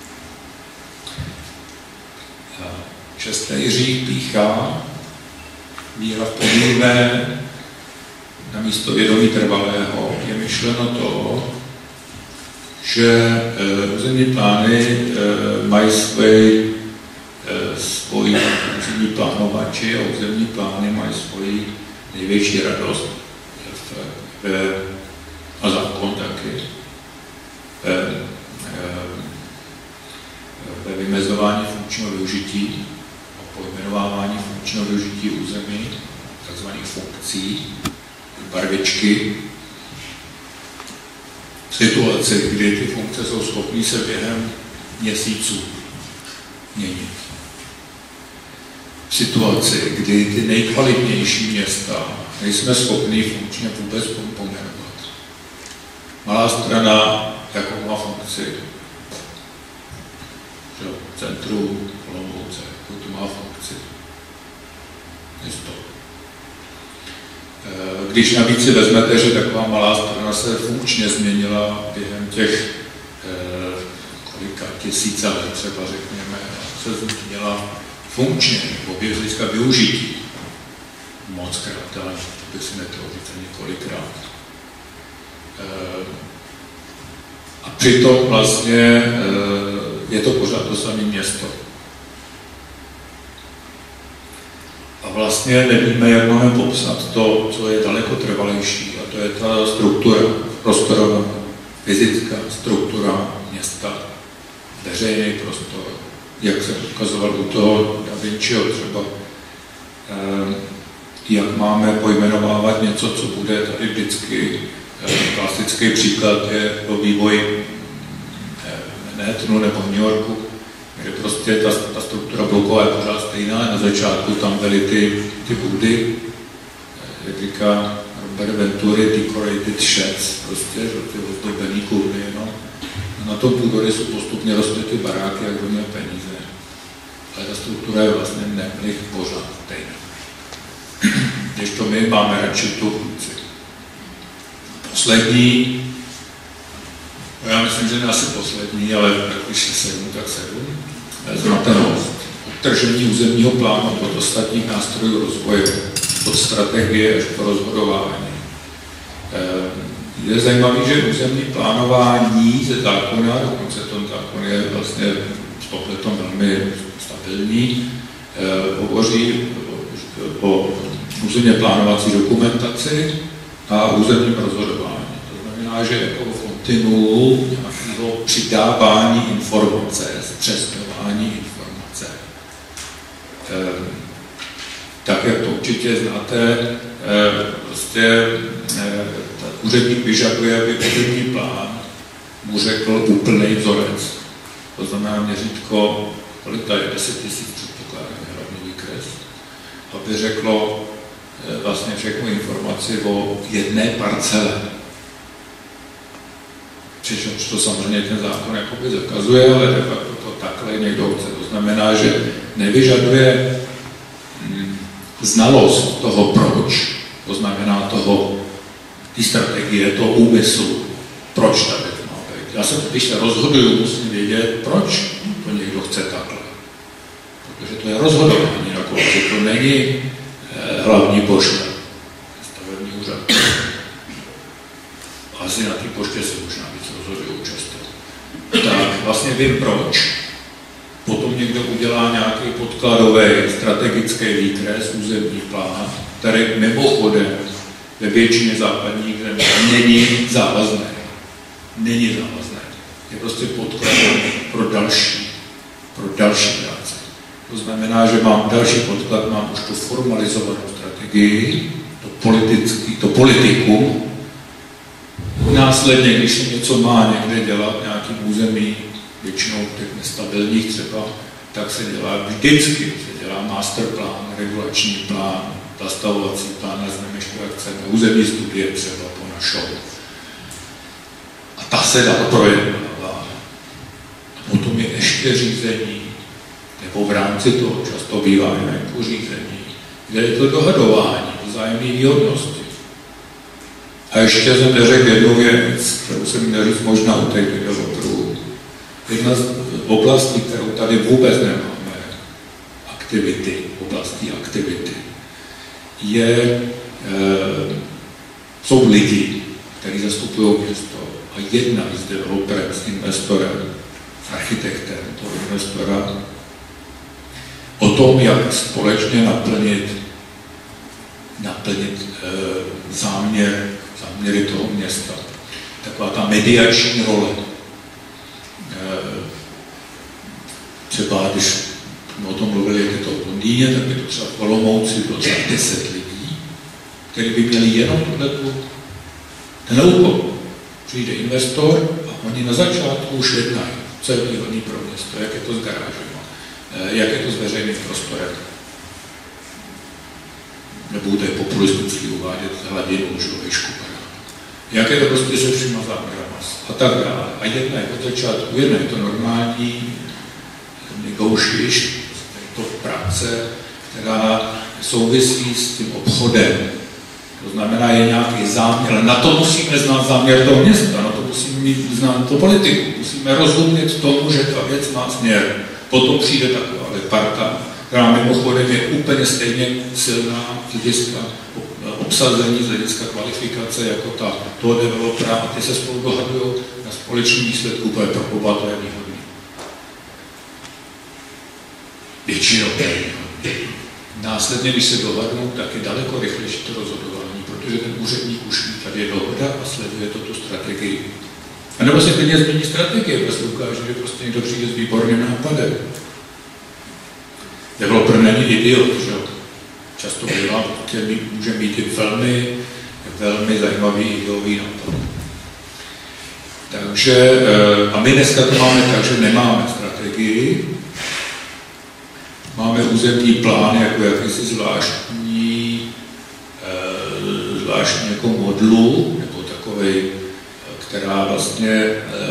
Šesté Jiří píchá, víra v podivné, na místo vědomí trvalého je myšleno to, že územní plány e, mají svoji e, svoji územní plánovači a územní plány mají svoji největší radost v, v, a zákon taky ve, ve vymezování funkčního využití a pojmenovávání funkčního využití území, takzvaných funkcí, barvičky, situace, kdy ty funkce jsou schopné se během měsíců měnit. Situaci, kdy ty nejkvalitnější města nejsme schopni funkčně vůbec pomenovat. Malá strana, jakou má funkci, že v centru Olomouce, jakou to má funkci. Město. Když navíc si vezmete, že taková malá strana se funkčně změnila během těch eh, kolika tisíce let, třeba řekněme, se změnila funkčně, obě z hlediska využití. Moc krát, ale to bych si netrohl říct několikrát. Eh, a přitom vlastně eh, je to pořád to samé město. A vlastně nevíme, jak máme popsat to, co je daleko trvalejší, a to je ta struktura prostorová, fyzická struktura města, veřejný prostor, jak se ukazoval u toho Da Vinciho třeba, eh, jak máme pojmenovávat něco, co bude tady vždycky. Eh, klasický příklad je o vývoji eh, Manhattanu nebo New Yorku, kde prostě ta, ta struktura bloková je pořád stejná, na začátku tam byly ty, ty budy, jak říká Robert Venturi, decorated sheds, prostě, ty ozdobený kůly, no. A na tom půdorysu postupně rostly ty baráky, jak kdo měl peníze. Ale ta struktura je vlastně nebyly pořád stejná. Když to my máme radši tu funkci. Poslední, já myslím, že ne asi poslední, ale když je sedm, tak sedm. Zmatenost, odtržení územního plánu od ostatních nástrojů rozvoje, od strategie až po rozhodování. Je zajímavé, že územní plánování ze zákona, dokonce ten zákon je vlastně v tomhle tom velmi stabilní, hovoří o územně plánovací dokumentaci a územním rozhodování. To znamená, že jako v kontinuu nějakého přidávání informace, zpřesňování informace. E, tak, jak to určitě znáte, e, prostě e, úředník vyžaduje, aby územní plán mu řekl úplný vzorec. To znamená měřítko, kolik to je, deset tisíc předpokládaný hlavní výkres, aby řeklo e, vlastně všechnu informaci o jedné parcele. Přičemž to samozřejmě ten zákon jakoby zakazuje, ale de facto to takhle někdo chce. To znamená, že nevyžaduje hm, znalost toho proč, to znamená toho, té strategie, toho úmyslu, proč ta věc má být. Já se, když se rozhoduju, musím vědět, proč to někdo chce takhle. Protože to je rozhodování na konci, to není eh, hlavní pošta, stavební úřad. Asi na té poště se možná víc rozhodují často. Tak vlastně vím proč. někdo udělá nějaký podkladový strategický výkres, územní plán, který mimochodem ve většině západních zemí není závazný. Není závazný. Je prostě podkladem pro další, pro další práce. To znamená, že mám další podklad, mám už tu formalizovanou strategii, to politický, to politikum. Následně, když se něco má někde dělat, nějakým území, většinou těch nestabilních třeba, tak se dělá vždycky, se dělá masterplán, regulační plán, zastavovací plán, nazveme ještě jak chceme, územní studie třeba po našou. A ta se dá projednávat. A potom je ještě řízení, nebo v rámci toho často bývá jako řízení, kde je to dohadování, vzájemné výhodnosti. A ještě jsem neřekl jednu věc, kterou jsem měl říct možná u těch videoprů. Jedna z oblastí, kterou tady vůbec nemáme, aktivity, oblastí aktivity, je, e, jsou lidi, kteří zastupují město a jednají s developerem, s investorem, s architektem toho investora o tom, jak společně naplnit, naplnit e, záměr, záměry toho města. Taková ta mediační role. Třeba, když jsme o tom mluvili, jak je to v Londýně, tak je to třeba v Olomouci, to třeba deset lidí, kteří by měli jenom tohletu, ten úkol. Přijde investor a oni na začátku už jednají, co je výhodný pro město, jak je to s garážem, jak je to s veřejným prostorem. Nebudu tady populisticky uvádět hladinu, výšku baráku. Jak je to prostě se všema záměrama a tak dále. A jednají od začátku, jednají to normální, negotiation, to práce, která souvisí s tím obchodem. To znamená, je nějaký záměr. Na to musíme znát záměr toho města, na to musíme mít znát to politiku. Musíme rozumět tomu, že ta věc má směr. Potom přijde taková parta, která mimochodem je úplně stejně silná z hlediska obsazení, z hlediska kvalifikace jako ta toho developera a ty se spolu dohadují na společný výsledku, to je pro oba to je výhodný. Většinou to je výhodný. Následně, když se dohodnou, tak je daleko rychlejší to rozhodování, protože ten úředník už ví, tady je dohoda a sleduje to tu strategii. A nebo se klidně změní strategie, protože ukáže, že prostě někdo přijde s výborným nápadem. Developer není idiot, že? Často bývá, který může být i velmi, velmi zajímavý ideový nápad. Takže, a my dneska to máme tak, že nemáme strategii, máme územní plán jako jakýsi zvláštní, zvláštní jako modlu, nebo takovej, která vlastně,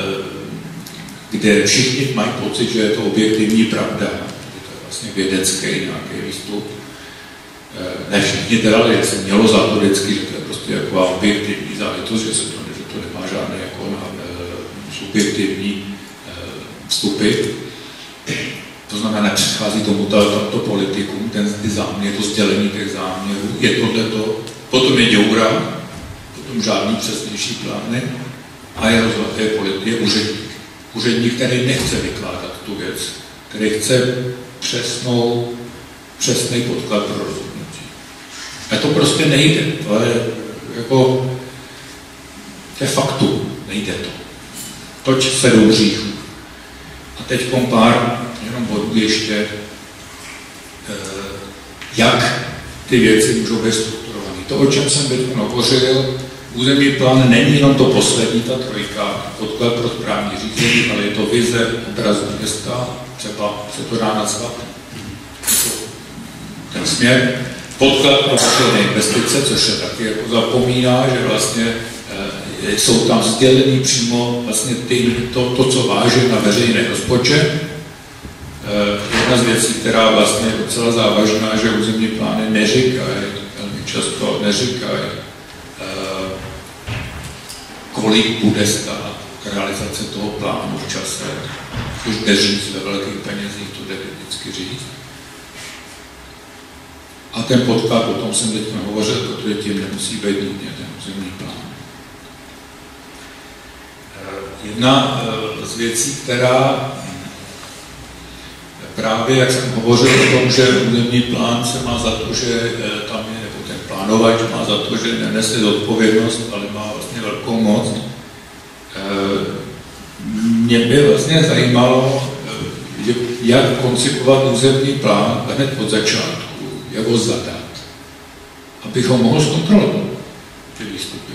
kde všichni mají pocit, že je to objektivní pravda, že to je vlastně vědecký nějaký výstup. Ne všichni teda, ale se mělo za to vždycky, že to je prostě taková objektivní záležitost, že se to, že to nemá žádné jako na, subjektivní vstupy. To znamená, nepřichází tomu to politikum, ten ty záměr, to sdělení těch záměrů, je tohleto, potom je děura, potom žádný přesnější plány a je rozhodný politik, je úředník. Úředník, který nechce vykládat tu věc, který chce přesnou, přesný podklad pro rozhodnutí. A to prostě nejde, to je jako, to je faktu, nejde to. Toť sedm hříchů. A teď pár jenom bodů ještě, jak ty věci můžou být strukturované. To, o čem jsem teď hovořil, územní plán není jenom to poslední, ta trojka, podklad pro správní řízení, ale je to vize obrazu města, třeba se to dá nazvat, ten směr. Podklad pro veřejné investice, což se taky jako zapomíná, že vlastně e, jsou tam sdělený přímo vlastně ty, to, to, co váží na veřejný rozpočet. E, jedna z věcí, která vlastně je docela závažná, že územní plány neříkají, velmi často neříkají, e, kolik bude stát realizace toho plánu v čase, což jde říct ve velkých penězích, to jde vždycky říct. A ten podklad, o tom jsem teď hovořil, protože tím nemusí být nutně ten územní plán. Jedna z věcí, která právě, jak jsem hovořil o tom, že územní plán se má za to, že tam je, nebo ten plánovač má za to, že nenese zodpovědnost, ale má vlastně velkou moc. Mě by vlastně zajímalo, jak koncipovat územní plán hned od začátku, jak ho zadat, abych ho mohl zkontrolovat, ty výstupy.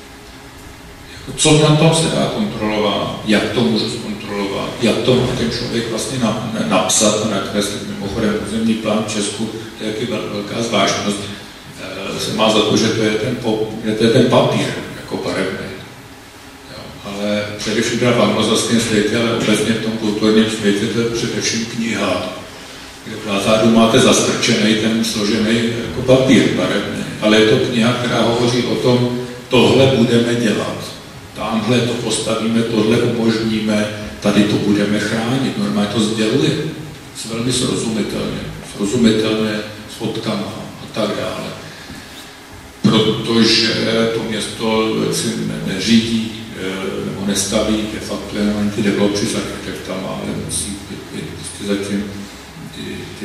Co na tom se dá kontrolovat, jak to můžu zkontrolovat, jak to má ten člověk vlastně napsat a nakreslit. Mimochodem územní plán v Česku, to je taky velká zvláštnost, se má za to, že to je ten, že to je ten papír jako barevný. Ale především teda v anglosaském světě, ale obecně v tom kulturním světě to je především kniha, kde v zádu máte zastrčený ten složený jako papír barevný. Ale je to kniha, která hovoří o tom, tohle budeme dělat. Tamhle to postavíme, tohle umožníme, tady to budeme chránit. Normálně to sděluje velmi srozumitelně, srozumitelně s fotkama a tak dále. Protože to město si neřídí nebo nestaví de facto jenom ty developři s architektama, ale musí být prostě zatím ty, ty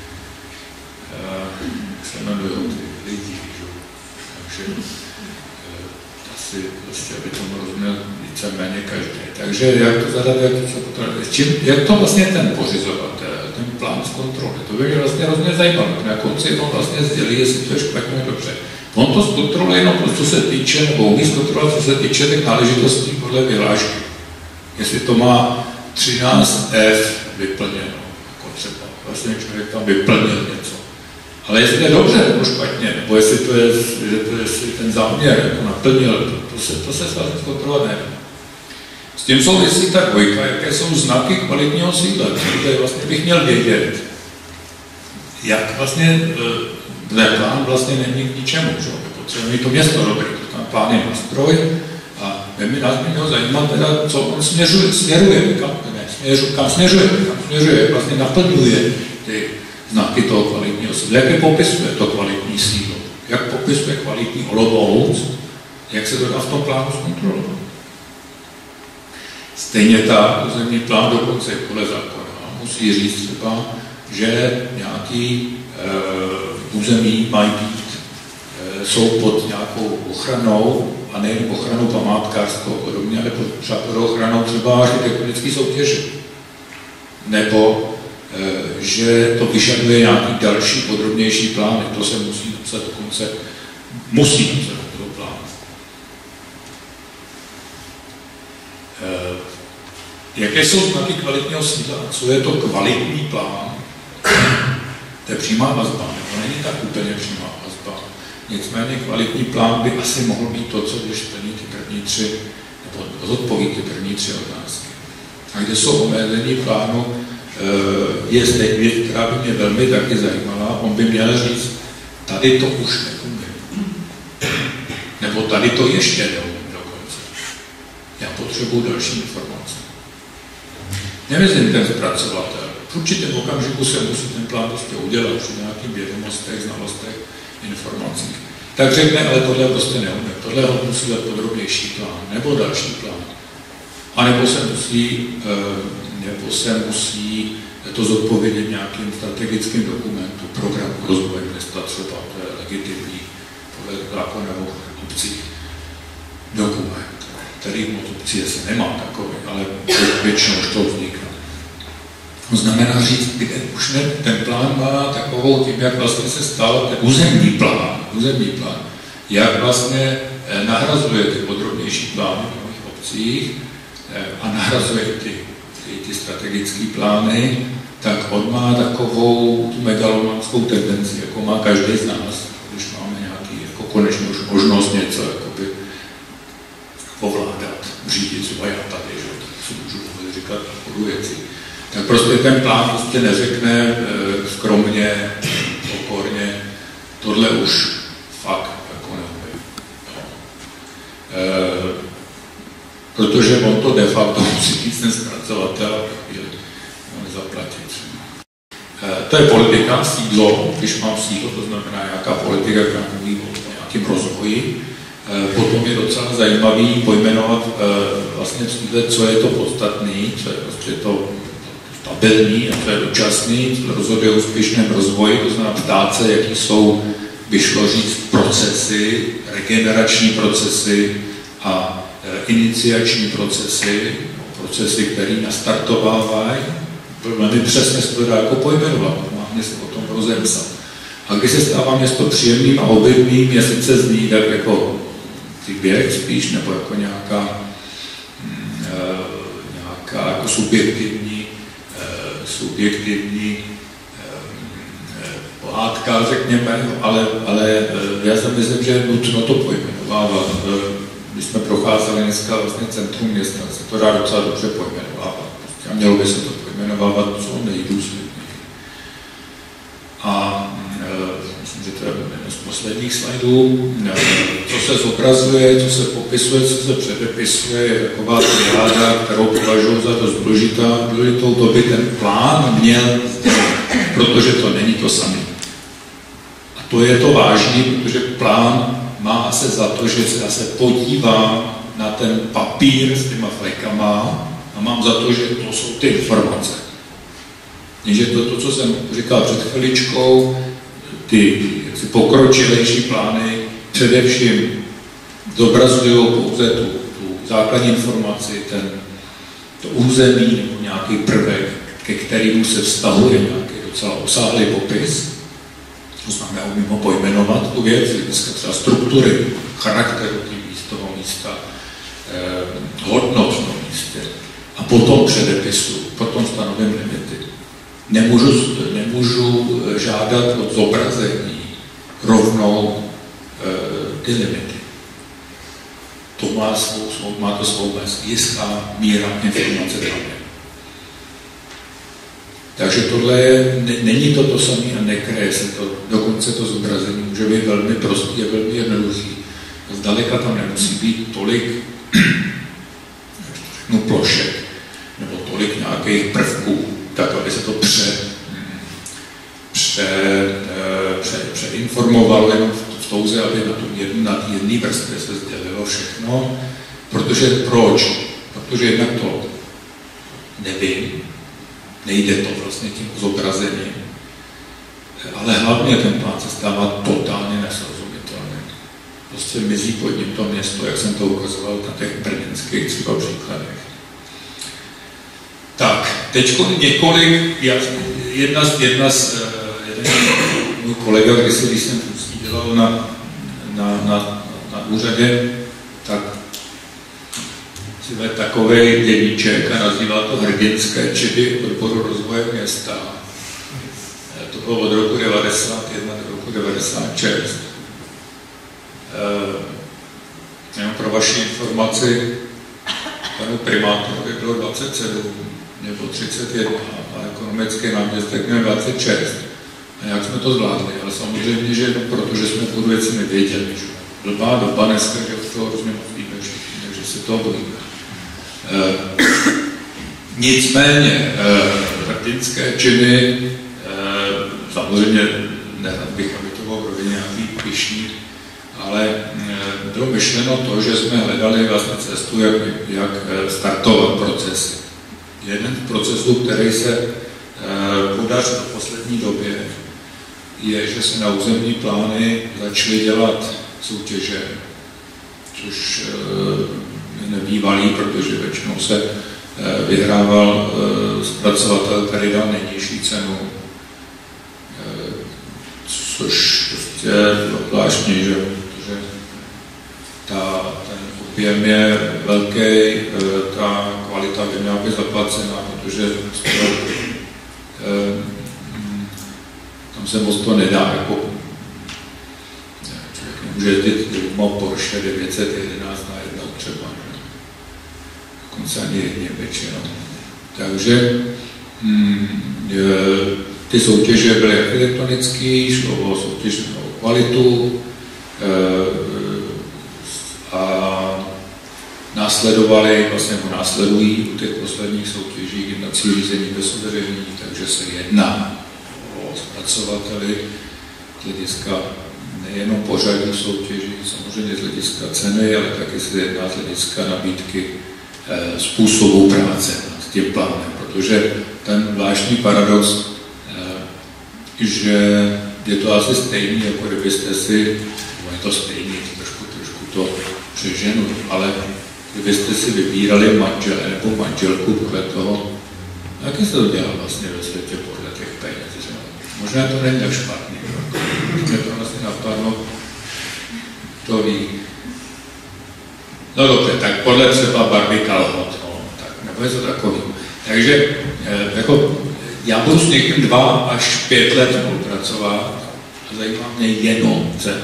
uh, jak se jmenují, ty lidi, že? Takže uh, asi prostě, aby tomu rozuměl víceméně každý. Takže jak to zadat, jak to, čím, jak to vlastně ten pořizovatel, ten plán zkontroluje, to by mě vlastně hrozně zajímalo. Na konci on vlastně sdělí, jestli to je špatně dobře. On to zkontroluje jenom, co se týče, nebo umí zkontrolovat, co se týče těch náležitostí podle vyhlášky. Jestli to má třináct F vyplněno, jako třeba. Vlastně člověk tam vyplnil něco. Ale jestli to je dobře nebo špatně, nebo jestli to je, že to je, jestli ten záměr jako naplnil, to, to se, to se vlastně zkontrolovat nevím. S tím souvisí ta dvojka, jaké jsou znaky kvalitního sídla. Tady vlastně bych měl vědět, jak vlastně ten plán vlastně není k ničemu, že? Potřebuje to město dobrý, to tam plán je nástroj a my nás by mělo zajímat teda, co on směřuje, směruje, kam, ne, směřu, kam směřuje, kam směřuje, vlastně naplňuje ty znaky toho kvalitního sídla, jak je popisuje to kvalitní sídlo, jak popisuje kvalitní Olomouc, jak se to dá v tom plánu zkontrolovat. Stejně tak územní plán dokonce podle zákona musí říct třeba, že nějaký e, území mají být, e, jsou pod nějakou ochranou, a nejen ochranou památkářskou podobně, ale pod, třeba pod ochranou třeba architektonické soutěže. Nebo e, že to vyžaduje nějaký další podrobnější plány, to se musí napsat dokonce, musí napsat do toho plánu. E, jaké jsou znaky kvalitního sídla? Co je to kvalitní plán? To je přímá vazba, nebo není tak úplně přímá vazba. Nicméně kvalitní plán by asi mohl být to, co když plní ty první tři, nebo zodpoví ty první tři otázky. A kde jsou omezení plánu, je zde věc, která by mě velmi taky zajímala. On by měl říct, tady to už neumím. Nebo tady to ještě neumím dokonce. Já potřebuji další informace. Nemyslím ten zpracovatel. V určitém okamžiku se musí ten plán prostě udělat při nějakým vědomostech, znalostech, informacích. Tak řekne, ale tohle prostě neumím. Tohle musí dát podrobnější plán, nebo další plán. A nebo se musí, nebo se musí to zodpovědět nějakým strategickým dokumentu, programu rozvoje města třeba, to je legitimní podle zákona o obcích dokument, který moc obcí se nemá takový, ale většinou už to vzniká. To znamená říct, kde už ne, ten plán má takovou tím, jak vlastně se stal ten územní plán, územní plán, jak vlastně nahrazuje ty podrobnější plány v nových obcích a nahrazuje ty, ty, ty strategické plány, tak on má takovou tu megalomanskou tendenci, jako má každý z nás, když máme nějaký jako konečnou možnost něco jakoby ovládat, řídit, třeba já tady, že tak si můžu říkat takovou věci. Tak prostě ten plán prostě neřekne e, skromně, pokorně, tohle už fakt jako neumím. E, protože on to de facto musí být ten zpracovatel a chvíli nezaplatit. E, to je politika, sídlo, když mám sídlo, to znamená nějaká politika, která mluví o nějakým rozvoji. E, potom je docela zajímavý pojmenovat e, vlastně sídle, co je to podstatné, co je prostě to stabilní a to je dočasný, co rozhoduje o úspěšném rozvoji, to znamená ptát se, jaký jsou, vyšlo říct, procesy, regenerační procesy a e, iniciační procesy, procesy, které nastartovávají, velmi přesně se to dá jako pojmenovat, má město o tom rozepsat. A když se stává město příjemným a obytným, je sice zní tak jako příběh spíš, nebo jako nějaká, mm, e, nějaká jako subjektivní, e, subjektivní e, pohádka, řekněme, ale, ale já si myslím, že je nutno to pojmenovávat. Když jsme procházeli dneska vlastně centrum města, se to dá docela dobře pojmenovávat. A mělo by se to pojmenovávat co nejdůsledněji. A e, myslím, že to je jeden z posledních slajdů. E, co se zobrazuje, co se popisuje, co se předepisuje, je taková triáda, kterou považuji za dost důležitá. Důležitou to by ten plán měl, protože to není to samé. A to je to vážný, protože plán má se za to, že se zase podívá na ten papír s těma flekama a mám za to, že to jsou ty informace. Že to, to, co jsem říkal před chviličkou, ty jaksi pokročilejší plány především zobrazují pouze tu, tu základní informaci, ten, to území nebo nějaký prvek, ke kterému se vztahuje nějaký docela obsáhlý popis. To znamená, umím ho pojmenovat, tu věc, dneska třeba struktury, charakteru toho místa, eh, hodnot v tom místě. A potom předepisu, potom stanovím limity. Nemůžu, nemůžu žádat od zobrazení rovnou eh, ty limity. To má, svou, svou, má to svou mez, jistá míra informace tam je. Takže tohle je, ne, není to to samé a nekryje se to. Dokonce to zobrazení může být velmi prostý a velmi jednoduchý. Zdaleka tam nemusí být tolik řeknu, plošek nebo tolik nějakých prvků, tak aby se to pře, pře, pře, přeinformovalo jenom v touze, aby na, jedn, na jedné vrstvě se sdělilo všechno. Protože proč? Protože jednak to nevím, nejde to vlastně tím zobrazením, ale hlavně ten plán se stává totálně nesrozumitelný. Prostě mizí pod ním to město, jak jsem to ukazoval na těch brněnských třeba příkladech. Tak, teď několik, jedna z, jedna z, jeden můj kolega, když jsem, když jsem dělal na, na, na, na úřadě, tak je takovej děníček a nazývá to hrdinské činy odboru rozvoje města. To bylo od roku devadesát jedna do roku devadesát šest. E, jenom pro vaši informaci, panu primátorovi bylo dvacet sedm nebo třicet jedna a ekonomický náměstek měl dvacet šest. A jak jsme to zvládli? Ale samozřejmě, že protože jsme tu věci nevěděli. Že? Blbá doba dneska, že od toho hrozně moc víme všichni, takže se toho bojíme. E, nicméně hrdinské činy, e, samozřejmě nerad bych, aby to bylo v rovině nějaký pyšný, ale e, bylo myšleno to, že jsme hledali vlastně cestu, jak, jak startovat procesy. Jeden z procesů, který se e, podařil v poslední době, je, že se na územní plány začaly dělat soutěže, což e, nebývalý, protože většinou se vyhrával zpracovatel, který dal nejnižší cenu, což prostě je zvláštní, že, protože ta, ten objem je velký, ta kvalita by měla být zaplacená, protože tam se moc to nedá, jako člověk nemůže jezdit Porsche devět set jedenáct na jednou třeba. Dokonce ani jedně většinou. Takže mm, ty soutěže byly architektonické, šlo o soutěž o kvalitu e, a následovali, vlastně následují u těch posledních soutěží jednací řízení bez uveřejnění, takže se jedná o zpracovateli z hlediska nejenom pořadu soutěží, samozřejmě z hlediska ceny, ale taky se jedná z hlediska nabídky způsobu práce s tím plánem, protože ten zvláštní paradox, že je to asi stejný, jako kdybyste si, no je to stejný, trošku, trošku to přeženu, ale kdybyste si vybírali manžele nebo manželku podle toho, jaký se to dělá vlastně ve světě podle těch peněz. Možná to není tak špatný, mě to vlastně napadlo, to ví. No dobře, tak podle třeba barvy kalhot, no, tak, nebo je to takový. Takže jako, já budu s někým dva až pět let spolupracovat a zajímá mě jenom cena.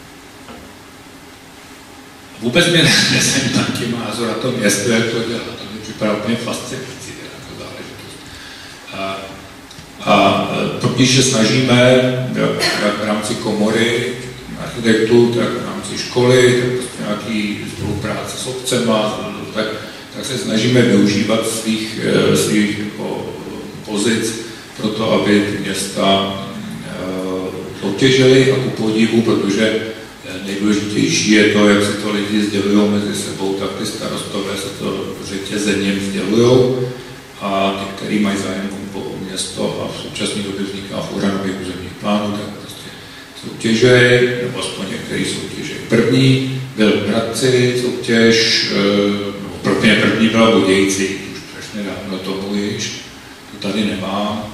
Vůbec mě nezajímá tím názor na to město, jak to dělá. To mě připadá úplně fascinující, jako záležitost. A, a protože se snažíme jak v rámci komory architektů, tak v rámci školy, tak prostě nějaký spolupráce s obcema, tak, tak se snažíme využívat svých, svých jako, pozic pro to, aby ty města soutěžily a ku podivu, protože nejdůležitější je to, jak si to lidi sdělují mezi sebou, tak ty starostové se to řetězením sdělují a ty, kteří mají zájem o město a v současné době vzniká fóra nových územních plánů, tak prostě soutěžují, nebo aspoň některý soutěžují. První byl v Hradci soutěž, no, první, první byla v Budějci, už strašně dávno tomu již, to tady nemám.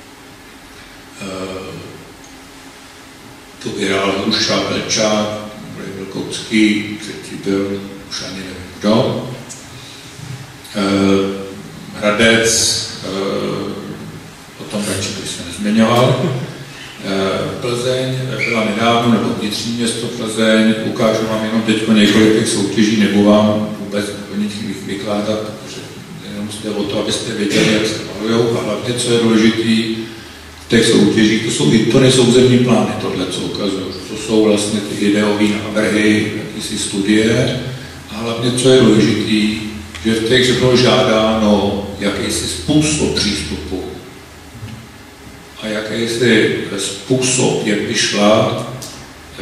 To vyhrál Hruša, Belčák, byl Koucký, třetí byl, už ani nevím kdo. Hradec, o tom radši bych se nezmiňoval. Plzeň byla nedávno, nebo vnitřní město Plzeň, ukážu vám jenom teď několik těch soutěží, nebo vám vůbec nic vykládat, protože jenom jde o to, abyste věděli, jak se malujou, a hlavně, co je důležitý v těch soutěžích, to, jsou, to nejsou územní plány, tohle, co ukazuju, to jsou vlastně ty ideové návrhy, jakýsi studie, a hlavně, co je důležitý, že v těch, že bylo žádáno jakýsi způsob přístupu a jakýsi způsob, jak by šla e,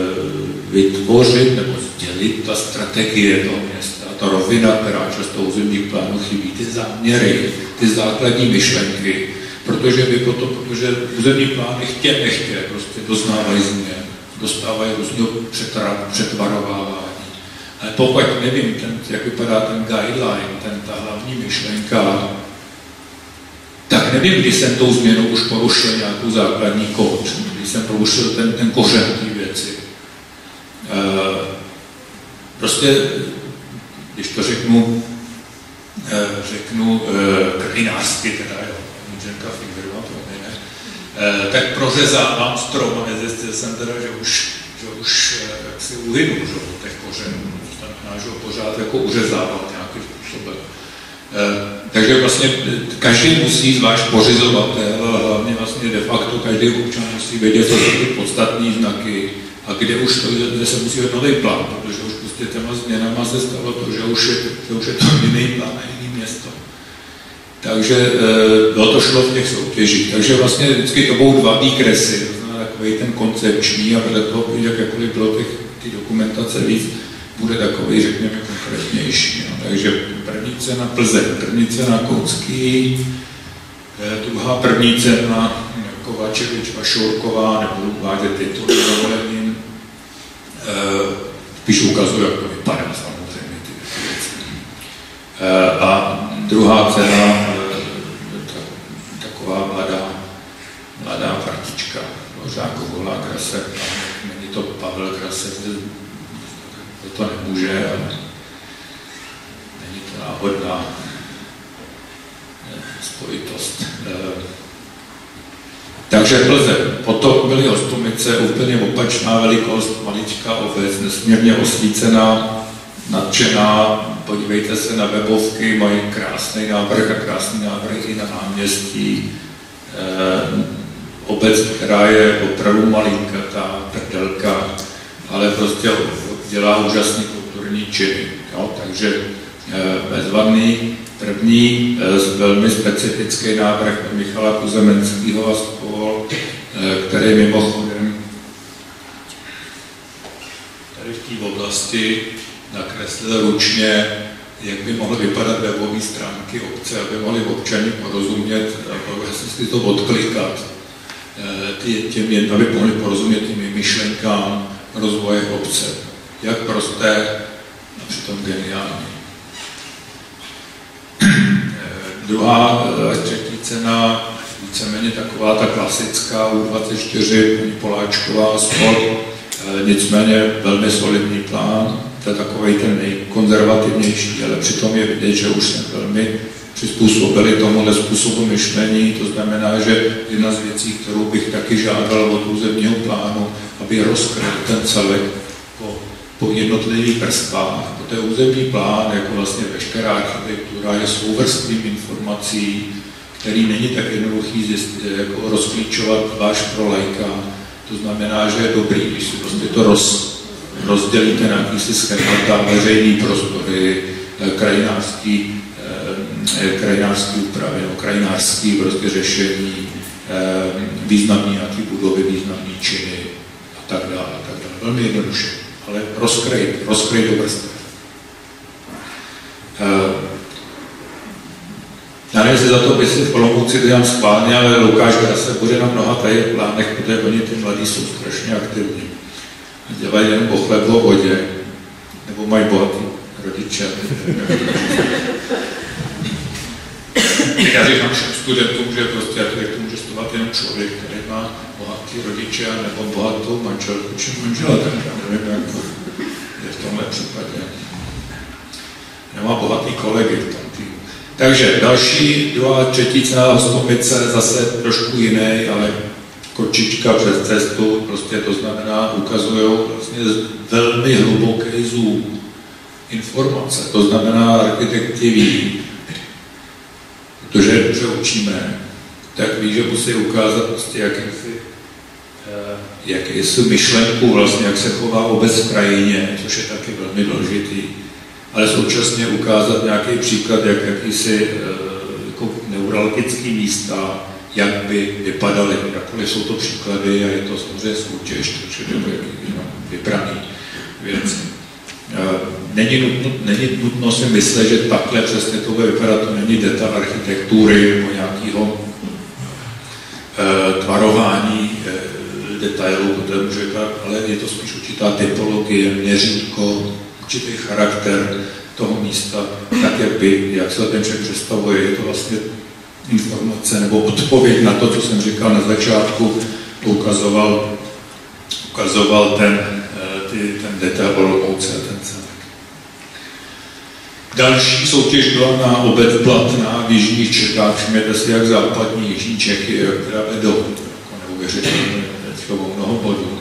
vytvořit nebo sdělit ta strategie toho města, ta rovina, která často územních plánů chybí, ty záměry, ty základní myšlenky, protože vy potom, protože územní plány chtě nechtě prostě doznávají změn, dostávají různého přetvarovávání. Ale pokud nevím, ten, jak vypadá ten guideline, ten, ta hlavní myšlenka, tak nevím, když jsem tou změnou už porušil nějakou základní kód, když jsem porušil ten, ten kořen té věci. E, prostě, když to řeknu, e, řeknu e, krvinářsky, teda jo, inženka Fingerová, to ne, e, tak prořezávám strom a nezjistil jsem teda, že už, že už jak si uhynu, že od těch kořenů, to znamená, že ho pořád jako uřezávám nějakým způsobem. E, takže vlastně každý musí, zvlášť pořizovatel, ale hlavně vlastně de facto každý občan musí vědět, co jsou ty podstatné znaky a kde už to, kde se musí být nový plán, protože už prostě těma změnama se stalo to, že už je, že už je to jiný plán a jiný město. Takže e, bylo to šlo v těch soutěžích. Takže vlastně vždycky to budou dva výkresy, to znamená takový ten koncepční a vedle toho, jakkoliv bylo těch, ty dokumentace víc, bude takový, řekněme, konkrétnější. No. Takže první cena Plzeň, první cena Koucký, druhá první cena Kovačevič a Šourková, nebudu uvádět tituly dovolením, spíš ukazuju, jak to vypadá samozřejmě ty věci. A druhá cena, taková mladá, mladá partička, Žáková Graser, není to Pavel Graser, to nemůže, ale není to náhodná spojitost. Takže Plzeň. Potom byly Hostomice, úplně opačná velikost, maličká obec, nesmírně osvícená, nadšená. Podívejte se na webovky, mají krásný návrh a krásný návrh i na náměstí. Obec, která je opravdu malinkatá, prdelka, ale prostě dělá úžasný kulturní činy. Jo? Takže bezvadný první velmi specifický návrh Michala Kuzemenského a spol, který mimochodem tady v té oblasti nakreslil ručně jak by mohly vypadat webové stránky obce, aby mohli občani porozumět, aby si to odklikat, těm, aby mohli porozumět těm myšlenkám rozvoje obce. Jak prosté a přitom geniální. Druhá, třetí cena, víceméně taková ta klasická U dvacet čtyři, paní Poláčková, spod, nicméně velmi solidní plán, to je takový ten nejkonzervativnější, ale přitom je vidět, že už jsme velmi přizpůsobili tomuhle způsobu myšlení, to znamená, že jedna z věcí, kterou bych taky žádal od územního plánu, aby rozkryl ten celek po, po jednotlivých vrstvách. To je územní plán, jako vlastně veškerá architektura, je souvrstvím informací, který není tak jednoduchý zjistit, jako rozklíčovat váš pro laika. To znamená, že je dobrý, když si prostě to roz, rozdělíte na jakýsi schémata, veřejný prostory, krajinářský, krajinářský úpravy, no, krajinářský prostě řešení, významné nějaké budovy, významné činy a tak dále, a tak dále. Velmi jednoduše, ale rozkryjte, rozkryjte do vrstev. Já nevím, jestli za to by si v Olomouci dělám schválně, ale Lukáš Grase bude na mnoha tady plánech, protože oni ty mladí jsou strašně aktivní. Dělají jen o chlebu, o vodě, nebo mají bohatý rodiče. Já říkám všem studentům, že prostě architektu může studovat jenom člověk, který má bohatý rodiče nebo bohatou manželku, či manžela, tak já nevím, jak je v tomhle případě. Nemá bohatý kolegy v tom týmu. Takže další, druhá, třetí cena Hostomice, zase trošku jiný, ale kočička přes cestu, prostě to znamená, ukazují vlastně velmi hluboký zoom informace. To znamená, architekti ví, protože dobře učíme, tak ví, že musí ukázat prostě jakýsi, jakýsi myšlenku vlastně, jak se chová obec v krajině, což je taky velmi důležitý, ale současně ukázat nějaký příklad, jak jakýsi jako neuralgický místa, jak by vypadaly, jakkoliv jsou to příklady a je to samozřejmě soutěž, takže to je vybraný věci. Není nutno, není nutno si myslet, že takhle přesně to bude vypadat, to není detail architektury nebo nějakého e, tvarování e, detailů, ale je to spíš určitá typologie, měřítko, určitý charakter toho místa, tak jak by, jak se ten člověk představuje, je to vlastně informace nebo odpověď na to, co jsem říkal na začátku, ukazoval, ukazoval ten, ty, ten detail Olomouce a ten celek. Další soutěž byla na obec Blatná v jižních Čechách, všimněte si, jak západní jižní Čechy, která vedou, jako neuvěřitelně, mnoho bodů.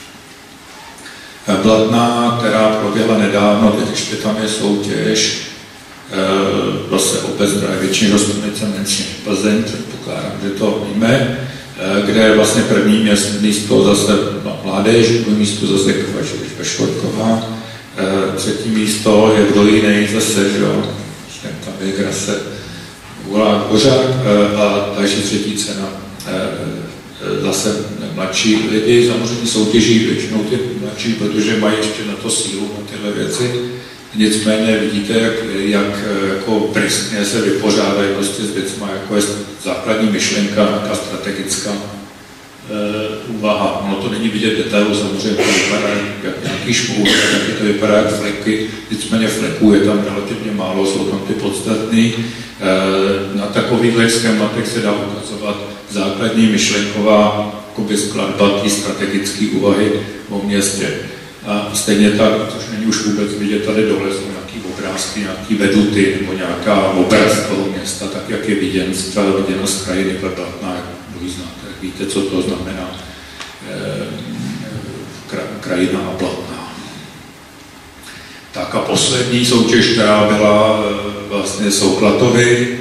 Blatná, která proběhla nedávno, teď ještě tam je soutěž, zase obec, která je většině Hostomice, menší Plzeň, předpokládám, že to víme, kde vlastně první místo zase no, mládež, druhé místo zase Švorková, třetí místo je kdo jiný zase, že jo, tam je Grase, Volá Dvořák a další třetí cena zase mladší lidi, samozřejmě soutěží většinou ty mladší, protože mají ještě na to sílu, na tyhle věci. Nicméně vidíte, jak, jak jako prysně se vypořádají prostě s věcma, jako je základní myšlenka, nějaká strategická e, úvaha. No to není vidět detailu, samozřejmě to vypadá jak nějaký šmůr, taky to vypadá jak fleky, nicméně fleků je tam relativně málo, jsou tam ty podstatný. E, na takovýchhle schématech se dá ukazovat základní myšlenková skladba té strategické úvahy o městě. A stejně tak, což není už vůbec vidět, tady dole jsou nějaký obrázky, nějaký veduty nebo nějaká obraz toho města, tak jak je viděn, viděna z krajiny Blatná, jak dlouho znáte, jak víte, co to znamená e, krajina a Blatná. Tak a poslední soutěž, která byla e, vlastně Souklatovi,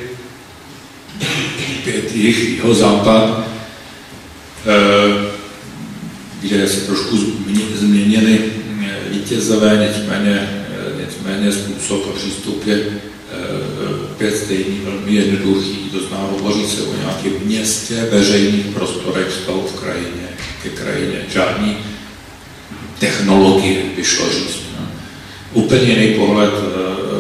pět jich, jeho západ, e, kde se trošku změnili vítězové, nicméně, nicméně způsob a přístup je opět stejný, velmi jednoduchý, to znamená, hovoří se o nějakém městě, veřejných prostorech, vztahu v krajině, ke krajině, žádný technologie, by šlo říct. No. Úplně jiný pohled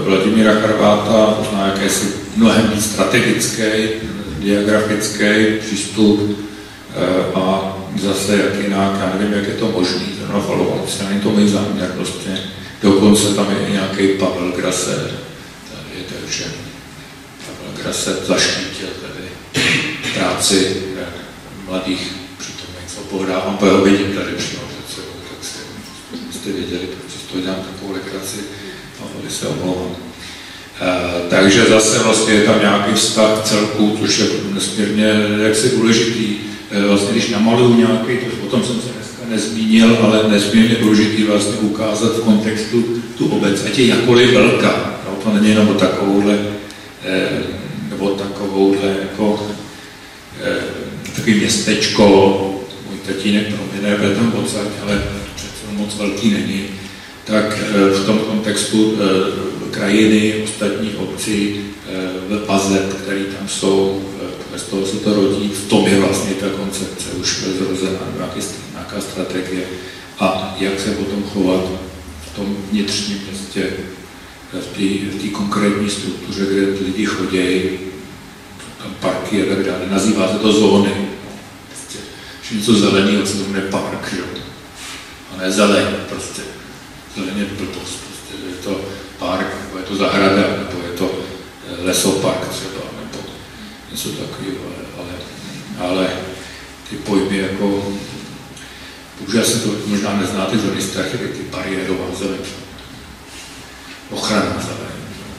Vladimíra Charváta uzná jakési mnohem víc strategický, geografický přístup a zase jak jinak, já nevím, jak je to možný, zrovna Falovnice, není to můj záměr prostě. Dokonce tam je i nějaký Pavel Graset, tady je takže Pavel Graset zaštítil tady práci mladých přítomných svobodách, a po jeho vidím tady přímo před sebou, tak jste věděli, proč to dělám takovou legraci, Paveli se omlouvám. Uh, takže zase vlastně je tam nějaký vztah celku, což je nesmírně jaksi důležitý. Uh, vlastně když namaluju nějaký, to o tom jsem se dneska nezmínil, ale nesmírně důležitý vlastně ukázat v kontextu tu obec, ať je jakkoliv velká. No, to není jenom o takovouhle, eh, nebo takovouhle jako eh, takový městečko, můj tatínek pro mě nebude tam odsaď, ale přece moc velký není. Tak eh, v tom kontextu eh, krajiny, ostatních obcí, vazeb, které tam jsou, z toho se to rodí, v tom je vlastně ta koncepce už zrozená, nějaká strategie a jak se potom chovat v tom vnitřním městě, v té konkrétní struktuře, kde lidi chodí, tam parky a tak dále, nazývá se to zóny. Že něco zeleného, co to jmenuje park, že? A ne zeleň, prostě. Zeleň je blbost, prostě. Je to park, nebo je to zahrada, nebo je to lesopark třeba, nebo něco takového, ale, ale ty pojmy jako, bohužel si to možná neznáte, že oni strachy, ty bariérová zeleň, ochrana zeleň,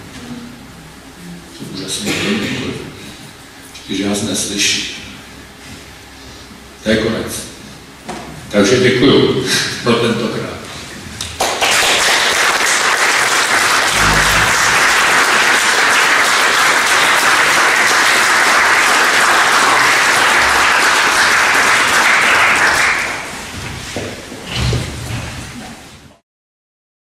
to úžasně nikoliv, že nás neslyší. To je konec. Takže děkuju pro tentokrát.